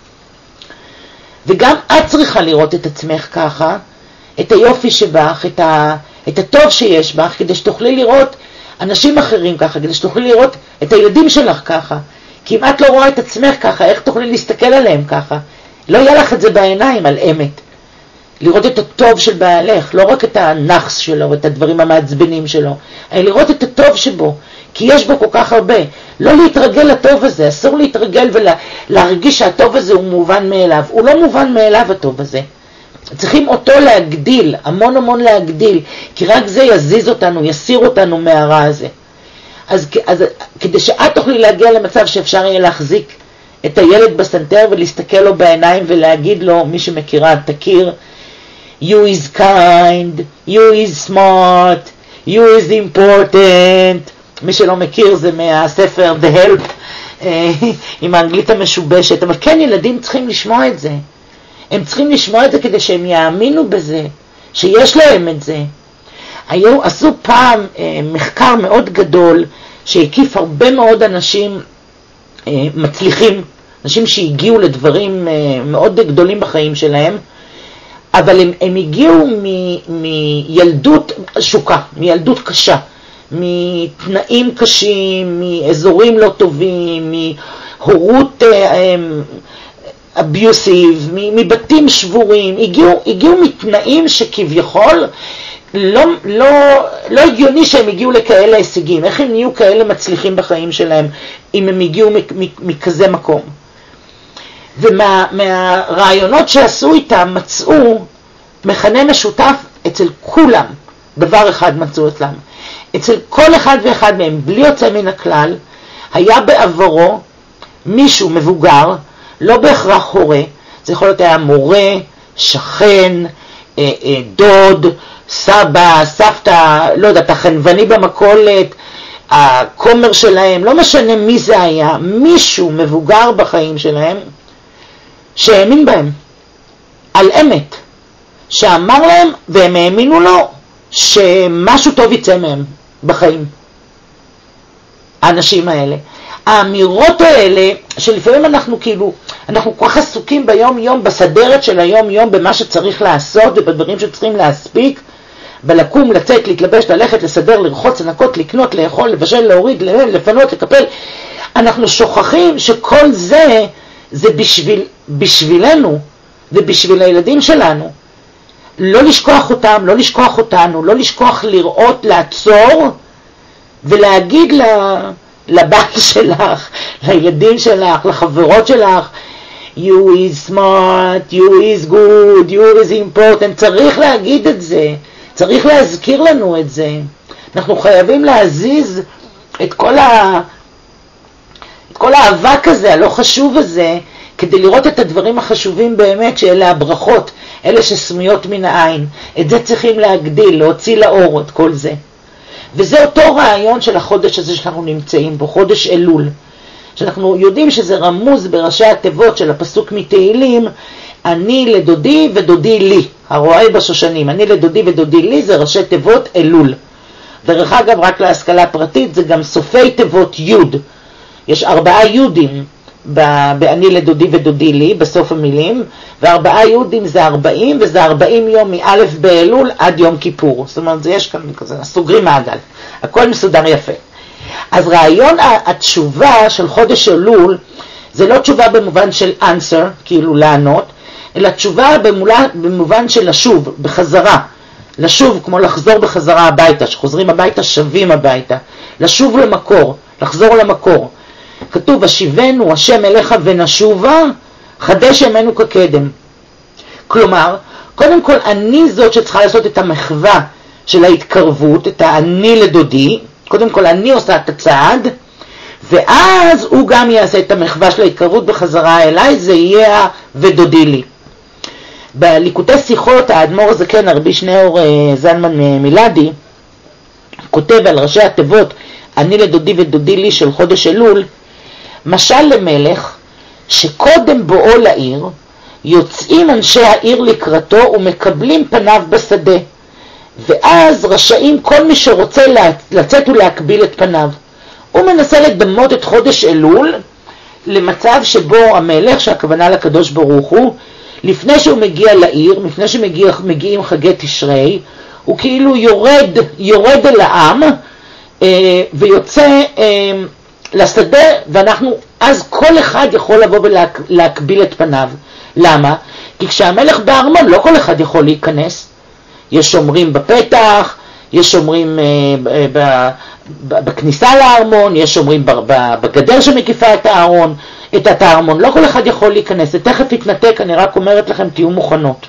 S1: וגם את צריכה לראות את עצמך ככה, את היופי שבך, את הטוב שיש בך, כדי שתוכלי לראות אנשים אחרים ככה, כדי שתוכלי לראות את הילדים שלך ככה. כי אם את לא רואה את עצמך ככה, איך תוכלי להסתכל עליהם ככה? לא יהיה לך את זה בעיניים על אמת. לראות את הטוב של בעלך, לא רק את הנחס שלו, את הדברים המעצבנים שלו, אלא לראות את הטוב שבו, כי יש בו כל כך הרבה. לא להתרגל לטוב הזה, אסור להתרגל ולהרגיש שהטוב הזה הוא מובן מאליו. הוא לא מובן מאליו הטוב הזה. צריכים אותו להגדיל, המון המון להגדיל, כי רק זה יזיז אותנו, יסיר אותנו מהרע הזה. אז כדי שאת תוכלי להגיע למצב שאפשר יהיה להחזיק את הילד בסנטר ולהסתכל לו בעיניים ולהגיד לו, מי שמכירה תכיר, you is kind, you is smart, you is important. מי שלא מכיר זה מהספר The Help, עם האנגלית המשובשת. אבל כן, ילדים צריכים לשמוע את זה. הם צריכים לשמוע את זה כדי שהם יאמינו בזה, שיש להם את זה. עשו פעם מחקר מאוד גדול שהקיף הרבה מאוד אנשים מצליחים, אנשים שהגיעו לדברים מאוד גדולים בחיים שלהם, אבל הם הגיעו מילדות שוקה, מילדות קשה, מתנאים קשים, מאזורים לא טובים, מהורות אביוסיב, מבתים שבורים, הגיעו מתנאים שכביכול לא הגיוני שהם הגיעו לכאלה הישגים. איך הם נהיו כאלה מצליחים בחיים שלהם אם הם הגיעו מכזה מקום? ומהרעיונות שעשו איתם מצאו מכנה משותף אצל כולם. דבר אחד מצאו אצלם. אצל כל אחד ואחד מהם, בלי יוצא מן הכלל, היה בעברו מישהו מבוגר, לא בהכרח הורה, זה יכול להיות היה מורה, שכן, דוד, סבא, סבתא, לא יודעת, החנווני במכולת, הכומר שלהם, לא משנה מי זה היה, מישהו מבוגר בחיים שלהם, שהאמין בהם, על אמת, שאמר להם, והם האמינו לו, שמשהו טוב יצא מהם בחיים. האנשים האלה. האמירות האלה, שלפעמים אנחנו כל כך עסוקים ביום יום, בסדרת של היום יום, במה שצריך לעשות ובדברים שצריכים להספיק, בלקום, לצאת, להתלבש, ללכת, לסדר, לרחוץ, לנקות, לקנות, לאכול, לבשל, להוריד, לפנות, לקפל. אנחנו שוכחים שכל זה בשבילנו ובשביל הילדים שלנו. לא לשכוח אותם, לא לשכוח אותנו, לא לשכוח לראות, לעצור ולהגיד לבעל שלך, לילדים שלך, לחברות שלך, you is smart, you is good, you is important. צריך להגיד את זה, צריך להזכיר לנו את זה. אנחנו חייבים להזיז את כל האבק הזה, הלא חשוב הזה, כדי לראות את הדברים החשובים באמת, שאלה הברכות, אלה שסמויות מן העין. את זה צריכים להגדיל, להוציא לאור את כל זה. וזה אותו רעיון של החודש הזה שאנחנו נמצאים בו, חודש אלול. שאנחנו יודעים שזה רמוז בראשי התיבות של הפסוק מתהילים, אני לדודי ודודי לי, הרועה בשושנים, אני לדודי ודודי לי, זה ראשי תיבות אלול. דרך אגב, רק להשכלה פרטית, זה גם סופי תיבות יוד. יש 4 יודים באני לדודי ודודי לי, בסוף המילים, ו4 יודים זה 40, וזה 40 יום מאלף באלול עד יום כיפור. זאת אומרת, יש כאן כזה, סוגרים מעגל. הכל מסודר יפה. אז רעיון התשובה של חודש אלול, זה לא תשובה במובן של answer, כאילו לענות, אלא תשובה במובן של לשוב, בחזרה. לשוב כמו לחזור בחזרה הביתה, שחוזרים הביתה שווים הביתה. לשוב למקור, לחזור למקור. כתוב, השיבנו השם אליך ונשובה, חדש ימינו כקדם. כלומר, קודם כל אני זאת שצריכה לעשות את המחווה של ההתקרבות, את האני לדודי, קודם כל אני עושה את הצעד, ואז הוא גם יעשה את המחווה של ההתקרבות בחזרה אליי, זה יהיה ודודי לי. בליקוטי שיחות, האדמו"ר הזקן, הרבי שניאור זלמן מילדי, כותב על ראשי התיבות, אני לדודי ודודי לי של חודש אלול, משל למלך שקודם בואו לעיר, יוצאים אנשי העיר לקראתו ומקבלים פניו בשדה. ואז רשאים כל מי שרוצה לצאת ולהקביל את פניו. הוא מנסה לדמות את חודש אלול למצב שבו המלך, שהכוונה לקדוש ברוך הוא, לפני שהוא מגיע לעיר, לפני שמגיעים חגי תשרי, הוא כאילו יורד אל העם ויוצא לשדה, ואנחנו, אז כל אחד יכול לבוא ולהקביל את פניו. למה? כי כשהמלך בארמון לא כל אחד יכול להיכנס. יש שומרים בפתח, יש שומרים בכניסה לארמון, יש שומרים בגדר שמקיפה את הארמון, לא כל אחד יכול להיכנס. זה תכף יתנתק, אני רק אומרת לכם, תהיו מוכנות.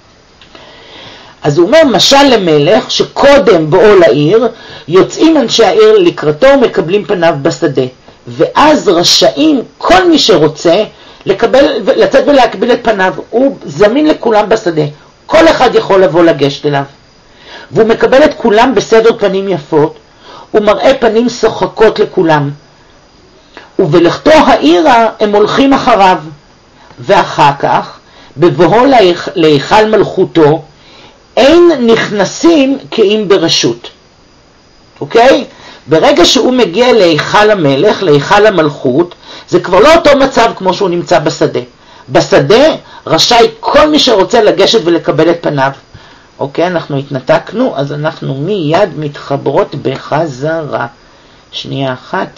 S1: אז הוא אומר, משל למלך שקודם בואו לעיר, יוצאים אנשי העיר לקראתו ומקבלים פניו בשדה. ואז רשאים כל מי שרוצה לצאת ולהקביל את פניו. הוא זמין לכולם בשדה. כל אחד יכול לבוא לגשת אליו. והוא מקבל את כולם בסדר פנים יפות. הוא מראה פנים שוחקות לכולם. ובלכתו העירה הם הולכים אחריו. ואחר כך, בבואו להיכל מלכותו, אין נכנסים כי אם ברשות. אוקיי? ברגע שהוא מגיע להיכל המלך, להיכל המלכות, זה כבר לא אותו מצב כמו שהוא נמצא בשדה. בשדה רשאי כל מי שרוצה לגשת ולקבל את פניו. אוקיי, אנחנו התנתקנו, אז אנחנו מיד מתחברות בחזרה. שנייה אחת.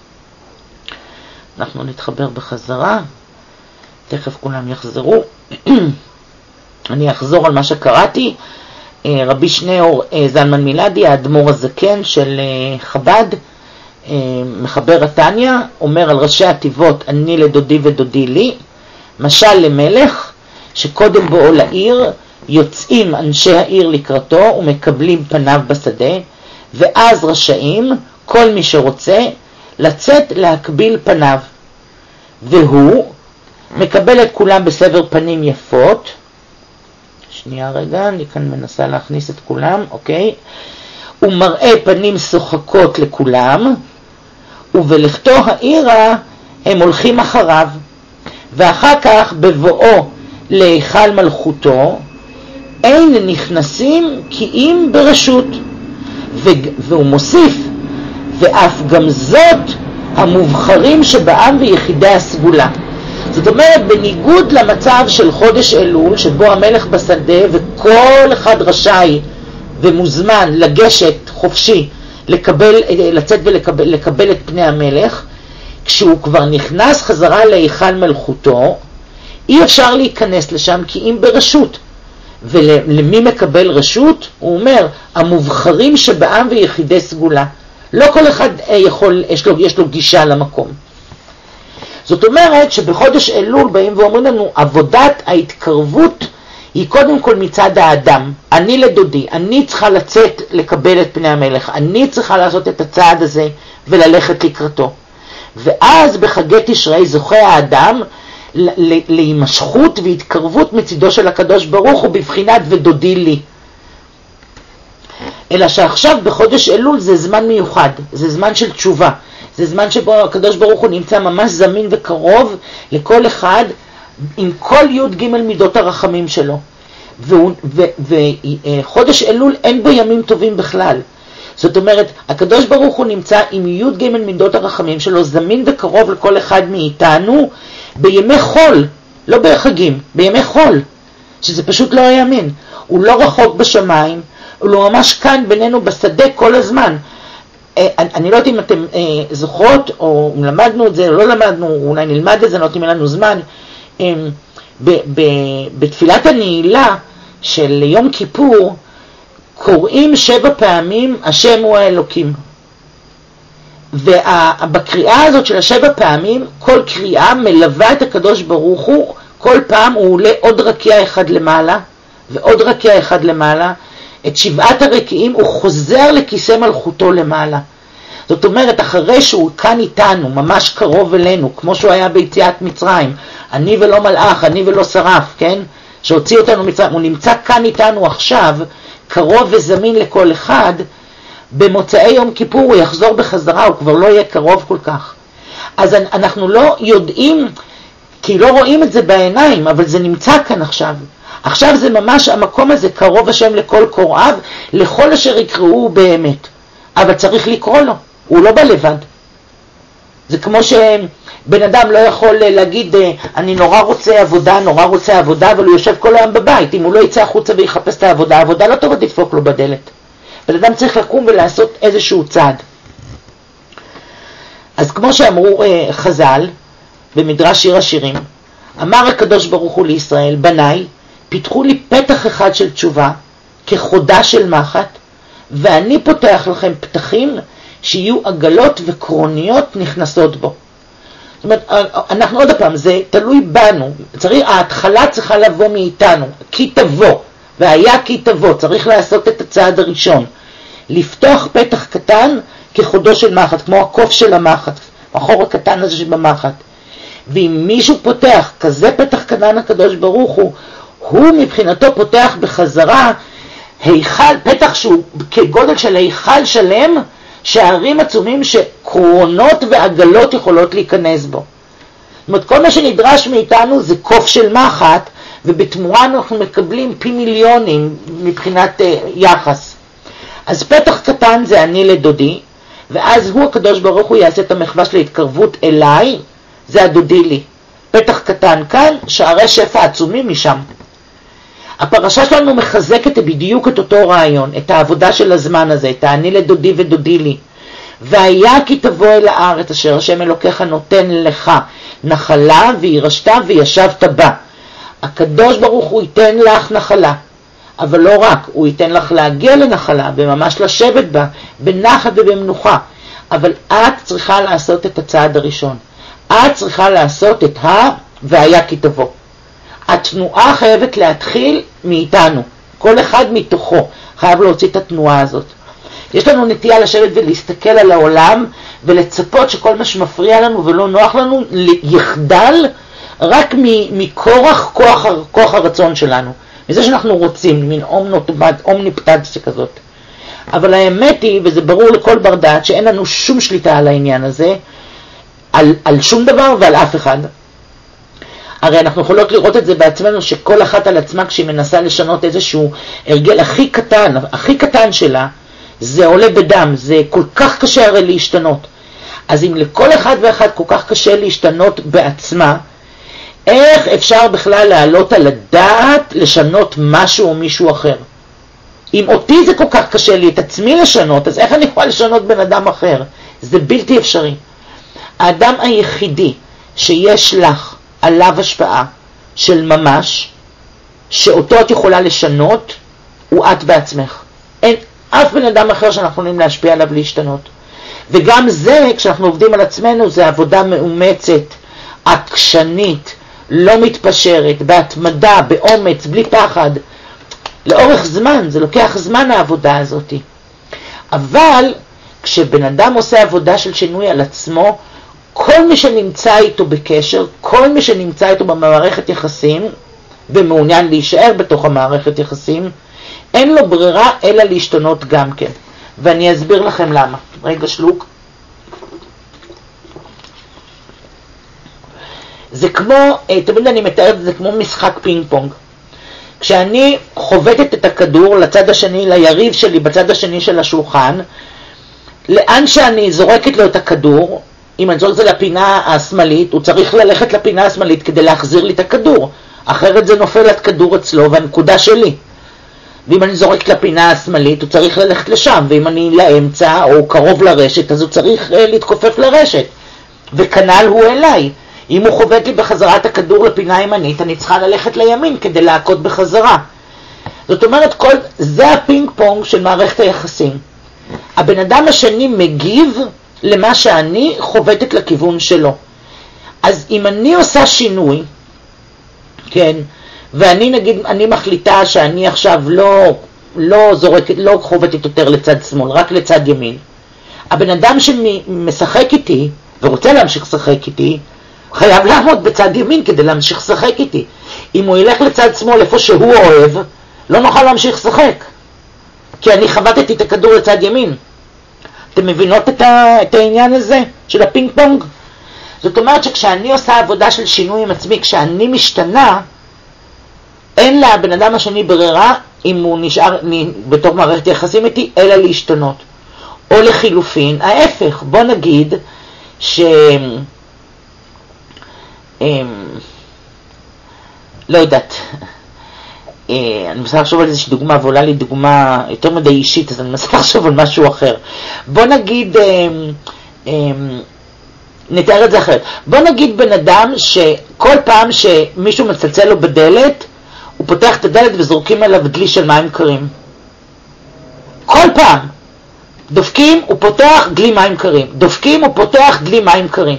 S1: אנחנו נתחבר בחזרה. תכף כולם יחזרו. אני אחזור על מה שקראתי. רבי שניאור זלמן מילדי, האדמו"ר הזקן של חב"ד, מחבר התניא, אומר על ראשי התיבות אני לדודי ודודי לי, משל למלך שקודם בואו לעיר, יוצאים אנשי העיר לקראתו ומקבלים פניו בשדה, ואז רשאים כל מי שרוצה לצאת להקביל פניו, והוא מקבל את כולם בסבר פנים יפות. שנייה רגע, אני כאן מנסה להכניס את כולם, אוקיי. הוא מראה פנים שוחקות לכולם, ובלכתו העירה הם הולכים אחריו. ואחר כך בבואו להיכל מלכותו, אין נכנסים כי אם ברשות. והוא מוסיף, ואף גם זאת המובחרים שבעם ויחידי הסגולה. זאת אומרת, בניגוד למצב של חודש אלול, שבו המלך בשדה וכל אחד רשאי ומוזמן לגשת חופשי, לצאת ולקבל את פני המלך, כשהוא כבר נכנס חזרה להיכל מלכותו, אי אפשר להיכנס לשם כי אם ברשות. ולמי מקבל רשות? הוא אומר, המובחרים שבעם ויחידי סגולה. לא כל אחד יש לו גישה למקום. זאת אומרת שבחודש אלול באים ואומרים לנו, עבודת ההתקרבות היא קודם כל מצד האדם. אני לדודי, אני צריכה לצאת לקבל את פני המלך, אני צריכה לעשות את הצעד הזה וללכת לקראתו. ואז בחגי תשרי זוכה האדם להימשכות והתקרבות מצידו של הקדוש ברוך הוא בבחינת ודודי לי. אלא שעכשיו בחודש אלול זה זמן מיוחד, זה זמן של תשובה. זה זמן שבו הקדוש ברוך הוא נמצא ממש זמין וקרוב לכל אחד עם כל י' ג' מידות הרחמים שלו. וחודש אלול אין בו ימים טובים בכלל. זאת אומרת, הקדוש ברוך הוא נמצא עם י' ג' מידות הרחמים שלו זמין וקרוב לכל אחד מאיתנו בימי חול, לא בחגים, בימי חול, שזה פשוט לא יאמין. הוא לא רחוק בשמיים, הוא לא ממש כאן בינינו בשדה כל הזמן. אני לא יודעת אם אתם זוכרות, או למדנו את זה, או לא למדנו, אולי נלמד את זה, נותנים לנו זמן. בתפילת הנעילה של יום כיפור, קוראים 7 פעמים, השם הוא האלוקים. ובקריאה הזאת של 7 פעמים, כל קריאה מלווה את הקדוש ברוך הוא, כל פעם הוא עולה עוד רקיע אחד למעלה, ועוד רקיע אחד למעלה, את 7 הרקיעים הוא חוזר לכיסא מלכותו למעלה. זאת אומרת, אחרי שהוא כאן איתנו, ממש קרוב אלינו, כמו שהוא היה ביציאת מצרים, אני ולא מלאך, אני ולא שרף, כן? שהוציא אותנו מצרים, הוא נמצא כאן איתנו עכשיו, קרוב וזמין לכל אחד, במוצאי יום כיפור הוא יחזור בחזרה, הוא כבר לא יהיה קרוב כל כך. אז אנחנו לא יודעים, כי לא רואים את זה בעיניים, אבל זה נמצא כאן עכשיו. עכשיו זה ממש המקום הזה, קרוב השם לכל קוראיו, לכל אשר יקראו באמת. אבל צריך לקרוא לו, הוא לא בא לבד. זה כמו שבן אדם לא יכול להגיד, אני נורא רוצה עבודה, אבל הוא יושב כל היום בבית. אם הוא לא יצא החוצה ויחפש את העבודה, העבודה לא טובה תדפוק לו בדלת. בן אדם צריך לקום ולעשות איזשהו צעד. אז כמו שאמרו חז"ל, במדרש שיר השירים, אמר הקדוש ברוך הוא לישראל, בניי, פיתחו לי פתח אחד של תשובה, כחודה של מחט, ואני פותח לכם פתחים שיהיו עגלות וקרוניות נכנסות בו. זאת אומרת, אנחנו עוד פעם, זה תלוי בנו, ההתחלה צריכה לבוא מאיתנו, כי תבוא, והיה כי תבוא, צריך לעשות את הצעד הראשון. לפתוח פתח קטן כחודו של מחט, כמו הקוף של המחט, החור הקטן הזה שבמחט. ואם מישהו פותח כזה פתח קטן הקדוש ברוך הוא מבחינתו פותח בחזרה פתח שהוא כגודל של היכל שלם, שערים עצומים שקרונות ועגלות יכולות להיכנס בו. זאת אומרת, כל מה שנדרש מאיתנו זה קוף של מחט, ובתמורה אנחנו מקבלים פי מיליונים מבחינת יחס. אז פתח קטן זה אני לדודי, ואז הוא הקדוש ברוך הוא יעשה את המחווה של ההתקרבות אליי, זה הדודי לי. פתח קטן כאן, שערי שפע עצומים משם. הפרשה שלנו מחזקת בדיוק את אותו רעיון, את העבודה של הזמן הזה, את אני לדודי ודודי לי. והיה כי תבוא אל הארץ אשר השם אלוקיך נותן לך נחלה וירשת וישבת בה. הקדוש ברוך הוא ייתן לך נחלה, אבל לא רק, הוא ייתן לך להגיע לנחלה וממש לשבת בה, בנחת ובמנוחה. אבל את צריכה לעשות את הצעד הראשון. את צריכה לעשות את והיה כי תבוא. התנועה חייבת להתחיל מאיתנו. כל אחד מתוכו חייב להוציא את התנועה הזאת. יש לנו נטייה לשבת ולהסתכל על העולם ולצפות שכל מה שמפריע לנו ולא נוח לנו יחדל רק מכורח כוח הרצון שלנו. מזה שאנחנו רוצים, מין אומניפטציה כזאת. אבל האמת היא, וזה ברור לכל בר דעת, שאין לנו שום שליטה על העניין הזה, על שום דבר ועל אף אחד. הרי אנחנו יכולות לראות את זה בעצמנו, שכל אחת על עצמה כשהיא מנסה לשנות איזשהו הרגל הכי קטן שלה, זה עולה בדם, זה כל כך קשה הרי להשתנות. אז אם לכל אחד ואחד כל כך קשה להשתנות בעצמה, איך אפשר בכלל לעלות על הדעת לשנות משהו או מישהו אחר? אם אותי זה כל כך קשה לי את עצמי לשנות, אז איך אני יכולה לשנות בן אדם אחר? זה בלתי אפשרי. האדם היחידי שיש לך עליו השפעה של ממש, שאותו את יכולה לשנות, הוא את בעצמך. אין אף בן אדם אחר שאנחנו יכולים להשפיע עליו להשתנות. וגם זה, כשאנחנו עובדים על עצמנו, זה עבודה מאומצת, עקשנית, לא מתפשרת, בהתמדה, באומץ, בלי פחד. לאורך זמן, זה לוקח זמן העבודה הזאת. אבל כשבן אדם עושה עבודה של שינוי על עצמו, כל מי שנמצא איתו בקשר, כל מי שנמצא איתו במערכת יחסים, ומעוניין להישאר בתוך המערכת יחסים, אין לו ברירה אלא להשתנות גם כן. ואני אסביר לכם למה. רגע שלוק. זה כמו, תמיד אני מתארת את זה כמו משחק פינג פונג. כשאני חובטת את הכדור לצד השני, ליריב שלי בצד השני של השולחן, לאן שאני זורקת לו את הכדור, אם אני זורק את זה לפינה השמאלית, הוא צריך ללכת לפינה השמאלית כדי להחזיר לי את הכדור. אחרת זה נופל את כדור אצלו והנקודה שלי. ואם אני זורק לפינה השמאלית, הוא צריך ללכת לשם. ואם אני לאמצע או קרוב לרשת, אז הוא צריך להתכופף לרשת. וכנ"ל הוא אליי. אם הוא חובט לי בחזרה את הכדור לפינה הימנית, אני צריכה ללכת לימין כדי להכות בחזרה. זאת אומרת, זה הפינג פונג של מערכת היחסים. הבן אדם השני מגיב למה שאני חובטת לכיוון שלו. אז אם אני עושה שינוי, כן, ואני נגיד, אני מחליטה שאני עכשיו לא חובטת יותר לצד שמאל, רק לצד ימין. הבן אדם שמשחק איתי, ורוצה להמשיך לשחק איתי, חייב לעמוד בצד ימין כדי להמשיך לשחק איתי. אם הוא ילך לצד שמאל איפה שהוא אוהב, לא נוכל להמשיך לשחק. כי אני חבטתי את הכדור לצד ימין. אתם מבינות את העניין הזה של הפינג פונג? זאת אומרת שכשאני עושה עבודה של שינוי עם עצמי, כשאני משתנה, אין לה בן אדם השני ברירה אם הוא נשאר בתוך מערכת יחסים איתי, אלא להשתנות. או לחילופין, ההפך, בוא נגיד לא יודעת, אני מנסה לחשוב על איזושהי דוגמה, ועולה לי דוגמה יותר מדי אישית, אז אני מנסה לחשוב על משהו אחר. בוא נגיד, נתאר את זה אחרת. בוא נגיד בן אדם שכל פעם שמישהו מצלצל לו בדלת, הוא פותח את הדלת וזורקים עליו דלי של מים קרים. כל פעם. דופקים, הוא פותח דלי מים קרים. דופקים, הוא פותח דלי מים קרים.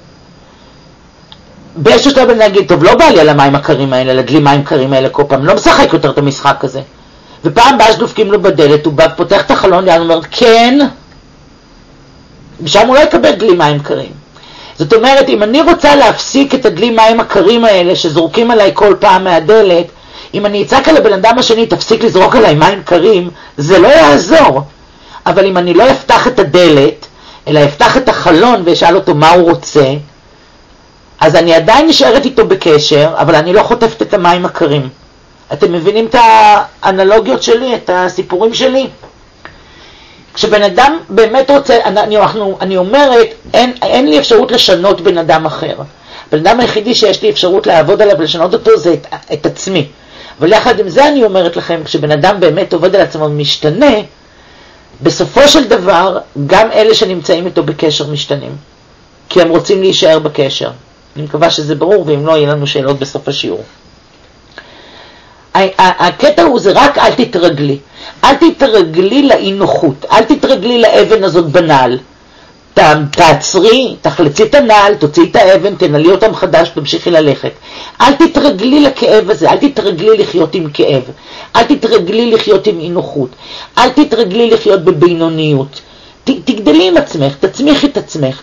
S1: באיזשהו שלב אני אגיד, טוב, לא בא לי על המים הקרים האלה, לדלי מים קרים האלה כל פעם, לא משחק יותר את המשחק הזה. ופעם באה שדופקים לו בדלת, הוא בא, פותח את החלון, ואני אומר, כן, ושם הוא לא יקבל דלי מים קרים. זאת אומרת, אם אני רוצה להפסיק את הדלי מים הקרים האלה, שזורקים עליי כל פעם מהדלת, אם אני אצעק על הבן אדם השני, תפסיק לזרוק עליי מים קרים, זה לא יעזור. אבל אם אני לא אפתח את הדלת, אלא אפתח את החלון ואשאל אותו מה הוא רוצה, אז אני עדיין נשארת איתו בקשר, אבל אני לא חוטפת את המים הקרים. אתם מבינים את האנלוגיות שלי, את הסיפורים שלי? כשבן אדם באמת רוצה, אני אומרת, אין לי אפשרות לשנות בן אדם אחר. בן אדם היחידי שיש לי אפשרות לעבוד עליו ולשנות אותו זה את עצמי. אבל יחד עם זה אני אומרת לכם, כשבן אדם באמת עובד על עצמו ומשתנה, בסופו של דבר, גם אלה שנמצאים איתו בקשר משתנים. כי הם רוצים להישאר בקשר. אני מקווה שזה ברור, ואם לא, יהיה לנו שאלות בסוף השיעור. הקטע הוא זה רק אל תתרגלי. אל תתרגלי לאי נוחות. אל תתרגלי לאבן הזאת בנעל. תעצרי, תחלצי את הנעל, תוציאי את האבן, תנעלי אותה מחדש, תמשיכי ללכת. אל תתרגלי לכאב הזה, אל תתרגלי לחיות עם כאב. אל תתרגלי לחיות עם אי נוחות. אל תתרגלי לחיות בבינוניות. תגדלי עם עצמך, תצמיחי את עצמך,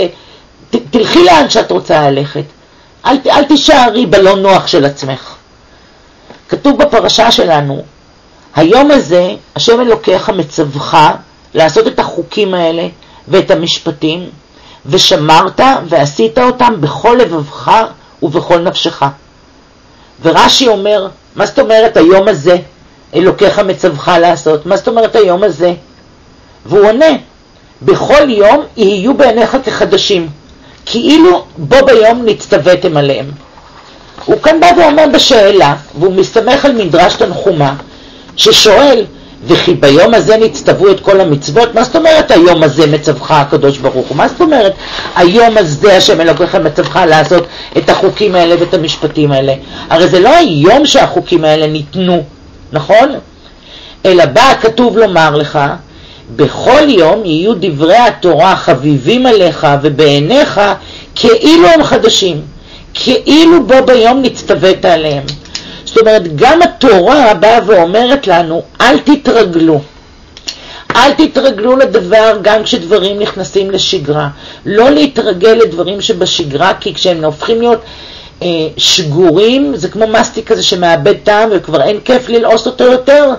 S1: תלכי לאן שאת רוצה ללכת. אל תישארי בלא נוח של עצמך. כתוב בפרשה שלנו, היום הזה, השם אלוקיך מצווך לעשות את החוקים האלה ואת המשפטים, ושמרת ועשית אותם בכל לבבך ובכל נפשך. ורש"י אומר, מה זאת אומרת היום הזה אלוקיך מצווך לעשות? מה זאת אומרת היום הזה? והוא עונה, בכל יום יהיו בעיניך כחדשים, כאילו בו ביום נצטוויתם עליהם. הוא כאן בא ואומר בשאלה, והוא מסתמך על מדרש תנחומה, ששואל, וכי ביום הזה נצטוו את כל המצוות? מה זאת אומרת היום הזה מצווך הקדוש ברוך הוא? מה זאת אומרת היום הזה השם אלוקיך מצווך לעשות את החוקים האלה ואת המשפטים האלה? הרי זה לא היום שהחוקים האלה ניתנו, נכון? אלא בא כתוב לומר לך, בכל יום יהיו דברי התורה חביבים עליך ובעיניך כאילו הם חדשים, כאילו בו ביום נצטוות עליהם. זאת אומרת, גם התורה באה ואומרת לנו, אל תתרגלו. אל תתרגלו לדבר גם כשדברים נכנסים לשגרה. לא להתרגל לדברים שבשגרה, כי כשהם הופכים להיות שגורים, זה כמו מסטיק כזה שמאבד טעם וכבר אין כיף ללעוס אותו יותר.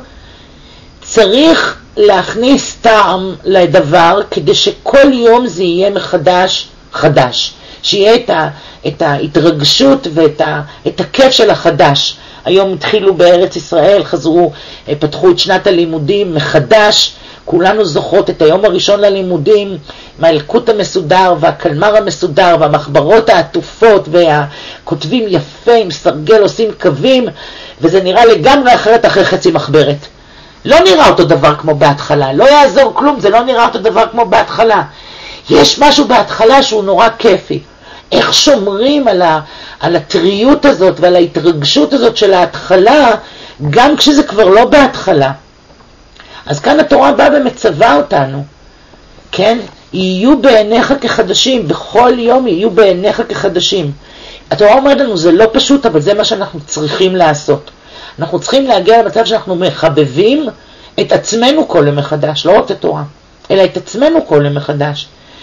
S1: צריך להכניס טעם לדבר כדי שכל יום זה יהיה מחדש חדש. שיהיה את ההתרגשות ואת הכיף של החדש. היום התחילו בארץ ישראל, חזרו, פתחו את שנת הלימודים מחדש, כולנו זוכרות את היום הראשון ללימודים, מהאלקוט המסודר והקלמר המסודר והמחברות העטופות והכותבים יפה עם סרגל עושים קווים, וזה נראה לגמרי אחרת אחרי חצי מחברת. לא נראה אותו דבר כמו בהתחלה, לא יעזור כלום, זה לא נראה אותו דבר כמו בהתחלה. יש משהו בהתחלה שהוא נורא כיפי. איך שומרים על הטריות הזאת ועל ההתרגשות הזאת של ההתחלה, גם כשזה כבר לא בהתחלה. אז כאן התורה באה ומצווה אותנו, כן? יהיו בעיניך כחדשים, בכל יום יהיו בעיניך כחדשים. התורה אומרת לנו, זה לא פשוט, אבל זה מה שאנחנו צריכים לעשות. אנחנו צריכים להגיע למצב שאנחנו מחבבים את עצמנו כל יום מחדש, לא רק את התורה, אלא את עצמנו כל יום מחדש.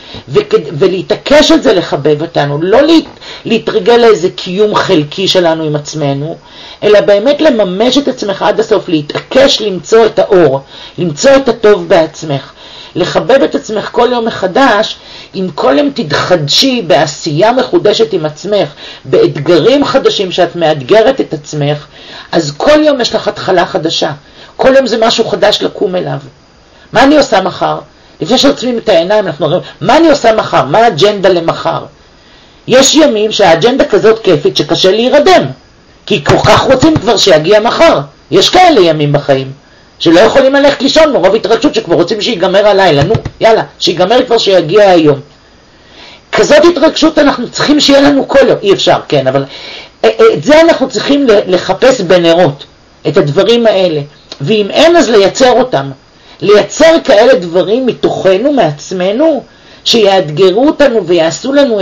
S1: ולהתעקש על זה לחבב אותנו, לא להתרגל לאיזה קיום חלקי שלנו עם עצמנו, אלא באמת לממש את עצמך עד הסוף, להתעקש למצוא את האור, למצוא את הטוב בעצמך, לחבב את עצמך כל יום מחדש. אם כל יום תתחדשי בעשייה מחודשת עם עצמך, באתגרים חדשים שאת מאתגרת את עצמך, אז כל יום יש לך התחלה חדשה, כל יום זה משהו חדש לקום אליו. מה אני עושה מחר? לפני שעוצמים את העיניים אנחנו אומרים, מה אני עושה מחר? מה האג'נדה למחר? יש ימים שהאג'נדה כזאת כיפית שקשה להירדם, כי כל כך רוצים כבר שיגיע מחר. יש כאלה ימים בחיים, שלא יכולים ללכת לישון מרוב התרגשות שכבר רוצים שיגמר הלילה. נו, יאללה, שיגמר כבר שיגיע היום. כזאת התרגשות אנחנו צריכים שיהיה לנו כל יום. אי אפשר, כן, אבל את זה אנחנו צריכים לחפש בנרות, את הדברים האלה. ואם אין, אז לייצר אותם. לייצר כאלה דברים מתוכנו, מעצמנו, שיאתגרו אותנו ויעשו לנו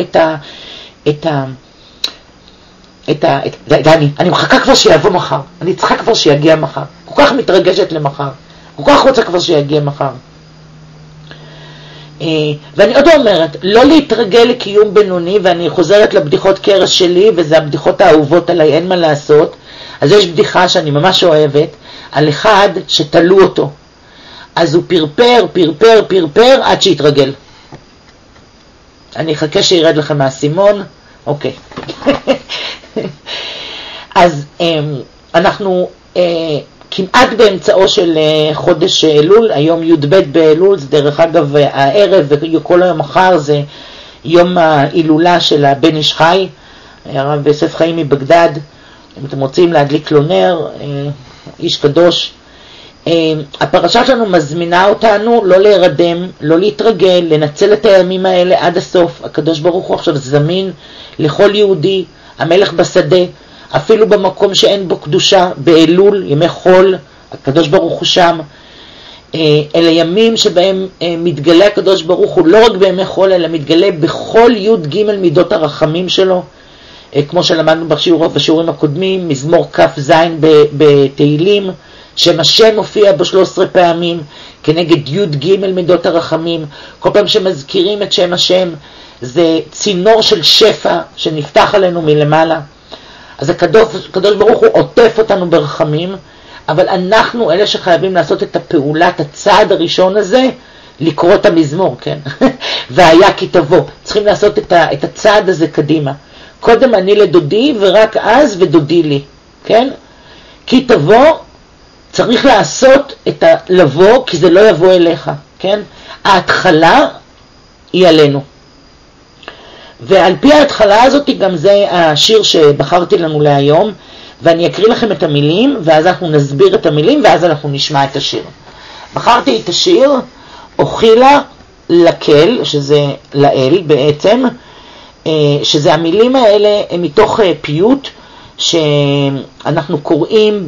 S1: אני מחכה כבר שיבוא מחר, אני צריכה כבר שיגיע מחר, כל כך מתרגשת למחר, כל כך רוצה כבר שיגיע מחר. ואני עוד אומרת, לא להתרגל לקיום בינוני, ואני חוזרת לבדיחות קרש שלי, וזה הבדיחות האהובות עליי, אין מה לעשות. אז יש בדיחה שאני ממש אוהבת, על אחד שתלו אותו. אז הוא פרפר עד שהתרגל. אני אחכה שירד לכם מהסימון. אוקיי. אז אנחנו כמעט באמצעו של חודש אלול, היום י"ב באלול, זה דרך אגב הערב וכל היום מחר זה יום ההילולה של הבן איש חי, הרב יוסף חיים מבגדד. אם אתם רוצים להדליק לו נר, איש קדוש. הפרשה שלנו מזמינה אותנו לא להירדם, לא להתרגל, לנצל את הימים האלה עד הסוף. הקדוש ברוך הוא עכשיו זמין לכל יהודי, המלך בשדה, אפילו במקום שאין בו קדושה, באלול, ימי חול, הקדוש ברוך הוא שם. אלה ימים שבהם מתגלה הקדוש ברוך הוא לא רק בימי חול, אלא מתגלה בכל י' ג' מידות הרחמים שלו, כמו שלמדנו בשיעורים הקודמים, מזמור כ"ז בתהילים, שם השם מופיע בו 13 פעמים, כנגד י' ג' מידות הרחמים. כל פעם שמזכירים את שם השם, זה צינור של שפע שנפתח עלינו מלמעלה. אז הקדוש ברוך הוא עוטף אותנו ברחמים, אבל אנחנו אלה שחייבים לעשות את הפעולת, הצעד הראשון הזה, לקרוא את המזמור, כן? והיה כי תבוא. צריכים לעשות את הצעד הזה קדימה. קודם אני לדודי ורק אז ודודי לי, כן? כי תבוא, צריך לעשות את לבוא, כי זה לא יבוא אליך, כן? ההתחלה היא עלינו. ועל פי ההתחלה הזאת גם זה השיר שבחרתי לנו להיום, ואני אקריא לכם את המילים, ואז אנחנו נסביר את המילים, ואז אנחנו נשמע את השיר. בחרתי את השיר, אוכילה לקל, שזה לאל בעצם, שזה המילים האלה הם מתוך פיוט, שאנחנו קוראים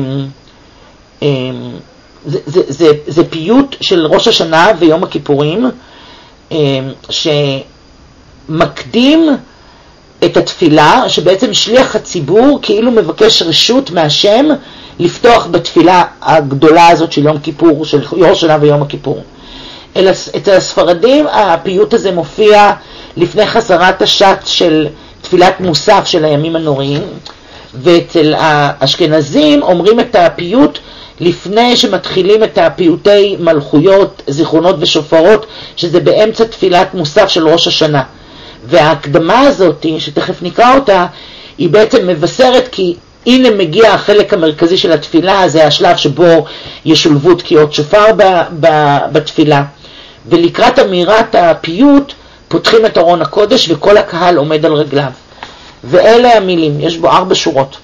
S1: זה פיוט של ראש השנה ויום הכיפורים, שמקדים את התפילה, שבעצם שליח הציבור כאילו מבקש רשות מהשם לפתוח בתפילה הגדולה הזאת של יום כיפור, של ראש השנה ויום הכיפור. אצל הספרדים הפיוט הזה מופיע לפני חזרת השעת של תפילת מוסף של הימים הנוראים, ואצל האשכנזים אומרים את הפיוט לפני שמתחילים את הפיוטי מלכויות, זיכרונות ושופרות, שזה באמצע תפילת מוסף של ראש השנה. וההקדמה הזאת, שתכף נקרא אותה, היא בעצם מבשרת כי הנה מגיע החלק המרכזי של התפילה, זה השלב שבו ישולבו תקיעות שופר בתפילה. ולקראת אמירת הפיוט, פותחים את ארון הקודש וכל הקהל עומד על רגליו. ואלה המילים, יש בו 4 שורות.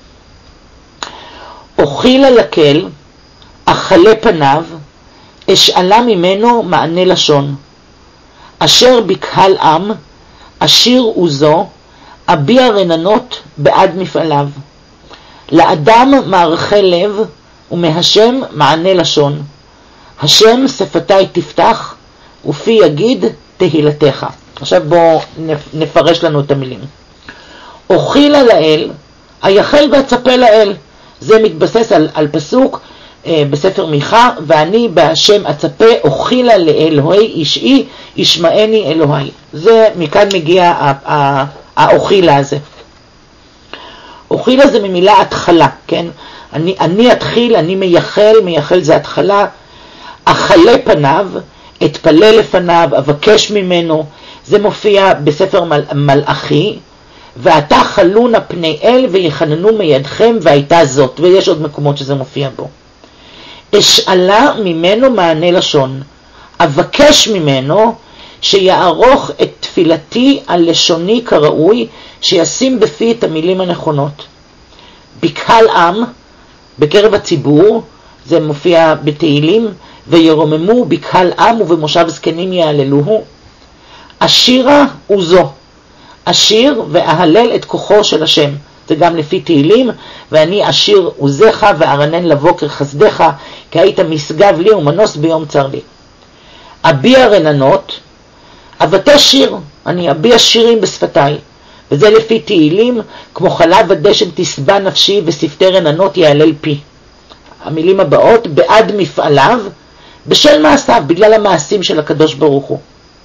S1: אוכילה לקל, אכלה פניו, אשאלה ממנו מענה לשון. אשר בקהל עם, עשיר עוזו, אביע רננות בעד מפעליו. לאדם מערכי לב, ומהשם מענה לשון. השם שפתי תפתח, ופי יגיד תהילתך. עכשיו בואו נפרש לנו את המילים. אוכילה לאל, היחל והצפה לאל. זה מתבסס על פסוק בספר מיכה, ואני בהשם אצפה אוכילה לאלוהי אישי, ישמעני אלוהי. זה מכאן מגיע האוכילה הזה. אוכילה זה ממילה התחלה, כן? אני אתחיל, אני מייחל זה התחלה. אכלה פניו, אתפלל לפניו, אבקש ממנו. זה מופיע בספר מלאכי. ואתה חלונה פני אל ויחננו מידכם והייתה זאת. ויש עוד מקומות שזה מופיע בו. אשאלה ממנו מענה לשון. אבקש ממנו שיערוך את תפילתי על לשוני כראוי, שישים בפי את המילים הנכונות. בקהל עם, בקרב הציבור, זה מופיע בתהילים, וירוממו בקהל עם ובמושב זקנים יעללוהו. אשירה וזו, אשיר ואהלל את כוחו של השם. זה גם לפי תהילים, ואני אשיר עוזך וארנן לבוקר חסדך, כי היית משגב לי ומנוס ביום צר לי. אביע רננות, אבטא שיר, אני אביע שירים בשפתיי, וזה לפי תהילים, כמו חלב ודשן תשבע נפשי ושפתי רננות יעלל פי. המילים הבאות, בעד מפעליו, בשל מעשיו, בגלל המעשים של הקדוש ברוך הוא.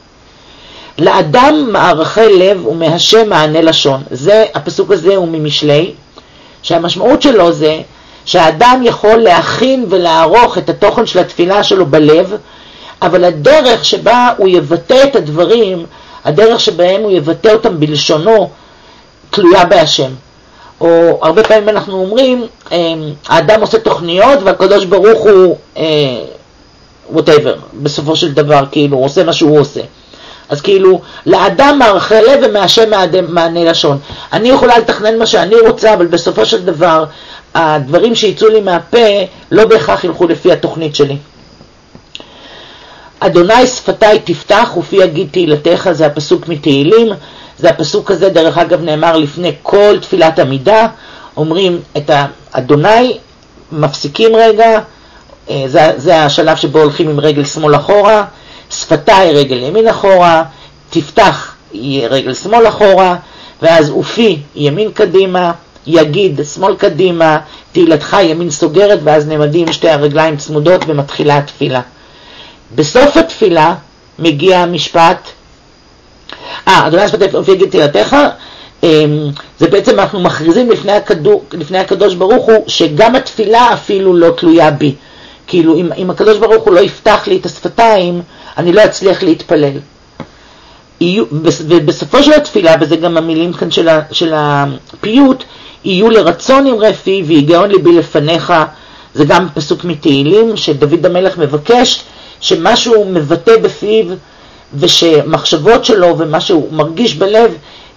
S1: לאדם מערכי לב ומהשם מענה לשון. זה, הפסוק הזה הוא ממשלי, שהמשמעות שלו זה שהאדם יכול להכין ולערוך את התוכן של התפילה שלו בלב, אבל הדרך שבה הוא יבטא את הדברים, הדרך שבהם הוא יבטא אותם בלשונו, תלויה בהשם. או הרבה פעמים אנחנו אומרים, האדם עושה תוכניות והקדוש ברוך הוא whatever, בסופו של דבר, כאילו, הוא עושה מה שהוא עושה. אז כאילו, לאדם מערכי לב ומהשם מענה לשון. אני יכולה לתכנן מה שאני רוצה, אבל בסופו של דבר, הדברים שיצאו לי מהפה לא בהכרח ילכו לפי התוכנית שלי. אדוני שפתיי תפתח ופי יגיד תהילתך, זה הפסוק מתהילים. זה הפסוק הזה, דרך אגב, נאמר לפני כל תפילת עמידה. אומרים את אדוני, מפסיקים רגע, זה השלב שבו הולכים עם רגל שמאל אחורה, שפתיי רגל ימין אחורה, תפתח יהיה רגל שמאל אחורה, ואז ופי ימין קדימה, יגיד שמאל קדימה, תהילתך ימין סוגרת, ואז נעמדים שתי הרגליים צמודות ומתחילה התפילה. בסוף התפילה מגיע המשפט, אדוני שפתיי ופי יגיד תהילתך, זה בעצם אנחנו מכריזים לפני הקדוש ברוך הוא, שגם התפילה אפילו לא תלויה בי. כאילו אם הקדוש ברוך הוא לא יפתח לי את השפתיים, אני לא אצליח להתפלל. ובסופו של התפילה, וזה גם המילים כאן של הפיוט, יהיו לרצון עם רפי ויגאון ליבי לפניך. זה גם פסוק מתהילים שדוד המלך מבקש שמה שהוא מבטא בפיו ושמחשבות שלו ומה שהוא מרגיש בלב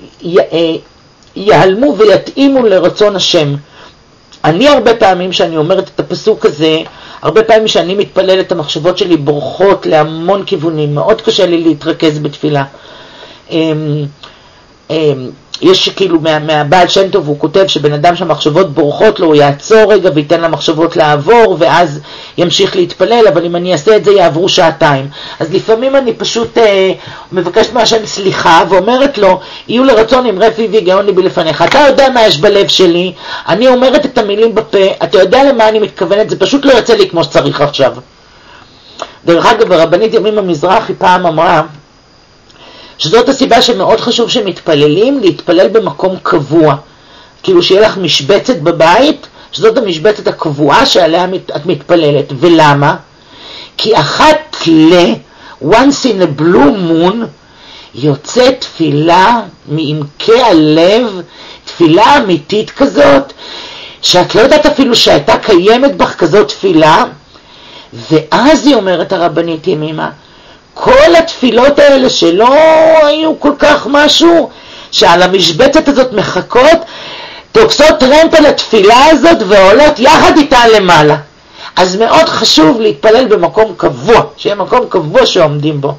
S1: יעלמו ויתאימו לרצון השם. אני הרבה פעמים שאני אומרת את הפסוק הזה, הרבה פעמים שאני מתפלל את המחשבות שלי בורחות להמון כיוונים, מאוד קשה לי להתרכז בתפילה. יש כאילו מהבעל שם טוב, הוא כותב שבן אדם שהמחשבות בורחות לו, הוא יעצור רגע וייתן למחשבות לעבור, ואז ימשיך להתפלל, אבל אם אני אעשה את זה יעברו שעתיים. אז לפעמים אני פשוט מבקשת מהשם סליחה, ואומרת לו, יהיו לרצון עם רפי ויגאון ליבי לפניך. אתה יודע מה יש בלב שלי, אני אומרת את המילים בפה, אתה יודע למה אני מתכוונת, זה פשוט לא יוצא לי כמו שצריך עכשיו. דרך אגב, הרבנית ימימה מזרחי פעם אמרה, שזאת הסיבה שמאוד חשוב שמתפללים, להתפלל במקום קבוע. כאילו שיהיה לך משבצת בבית, שזאת המשבצת הקבועה שעליה את מתפללת. ולמה? כי אחת once in a blue moon, יוצא תפילה מעמקי הלב, תפילה אמיתית כזאת, שאת לא יודעת אפילו שהייתה קיימת בך כזאת תפילה, ואז היא אומרת הרבנית ימימה, כל התפילות האלה שלא היו כל כך משהו, שעל המשבצת הזאת מחכות, תופסות טרמפ על התפילה הזאת ועולות יחד איתה למעלה. אז מאוד חשוב להתפלל במקום קבוע, שיהיה מקום קבוע שעומדים בו.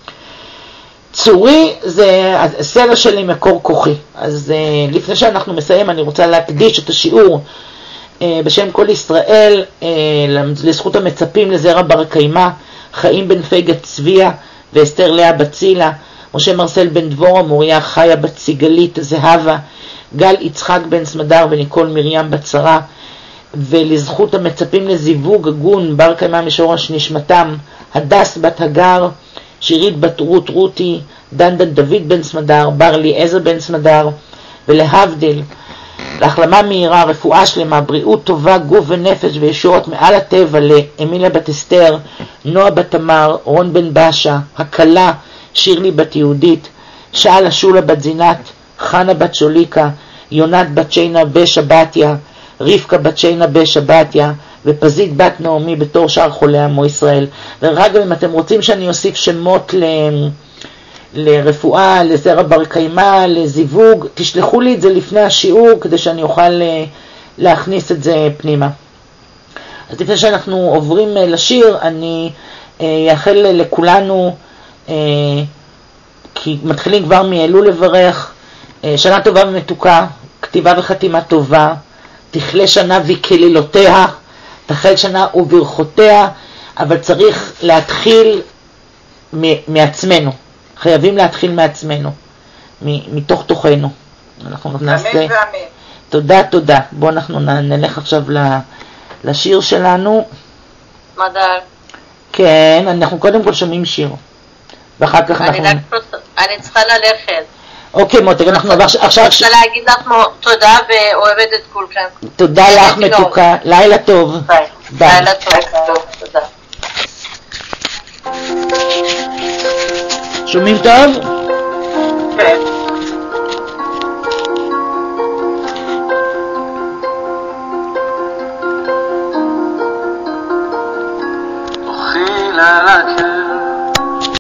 S1: צורי זה הסלע שלי מקור כוחי. אז לפני שאנחנו מסיים אני רוצה להקדיש את השיעור בשם כל ישראל לזכות המצפים לזרע בר קיימא, חיים בן פגה צביה ואסתר לאה בצילה, משה מרסל בן דבורה, מוריה חיה בת סיגלית זהבה, גל יצחק בן סמדר וניקול מרים בצרה, ולזכות המצפים לזיווג הגון בר קיימא משורש נשמתם, הדס בת הגר, שירית בת רות רותי, דנדן דוד בן סמדר, בר ליעזר בן סמדר, ולהבדיל להחלמה מהירה, רפואה שלמה, בריאות טובה, גוף ונפש וישועות מעל הטבע לאמיליה בת אסתר, נועה בת תמר, רון בן בשה, הקלה, שירלי בת יהודית, שאלה שולה בת זינת, חנה בת שוליקה, יונת בת שינה בשבתיה, רבקה בת שינה בשבתיה, ופזית בת נעמי בתור שאר חולי עמו ישראל. ורק אם אתם רוצים שאני אוסיף שמות לרפואה, לזרע בר קיימא, לזיווג, תשלחו לי את זה לפני השיעור כדי שאני אוכל להכניס את זה פנימה. אז לפני שאנחנו עוברים לשיר, אני אאחל לכולנו, כי מתחילים כבר מאלול לברך, שנה טובה ומתוקה, כתיבה וחתימה טובה, תכלה שנה וכלילותיה, תחל שנה וברכותיה, אבל צריך להתחיל מעצמנו, חייבים להתחיל מעצמנו, מתוך תוכנו. אנחנו נעשה...
S2: אמן ואמן.
S1: תודה, תודה. בואו אנחנו נלך עכשיו לשיר שלנו.
S2: מדר.
S1: כן, אנחנו קודם כל שומעים שיר. ואחר כך אנחנו...
S2: אני צריכה ללכת.
S1: אוקיי, מותק, אנחנו עכשיו...
S2: אני רוצה להגיד לך תודה ואוהבת את כולכם.
S1: תודה לך מתוקה, לילה טוב.
S2: ביי. לילה טוב. תודה.
S1: שומעים טוב?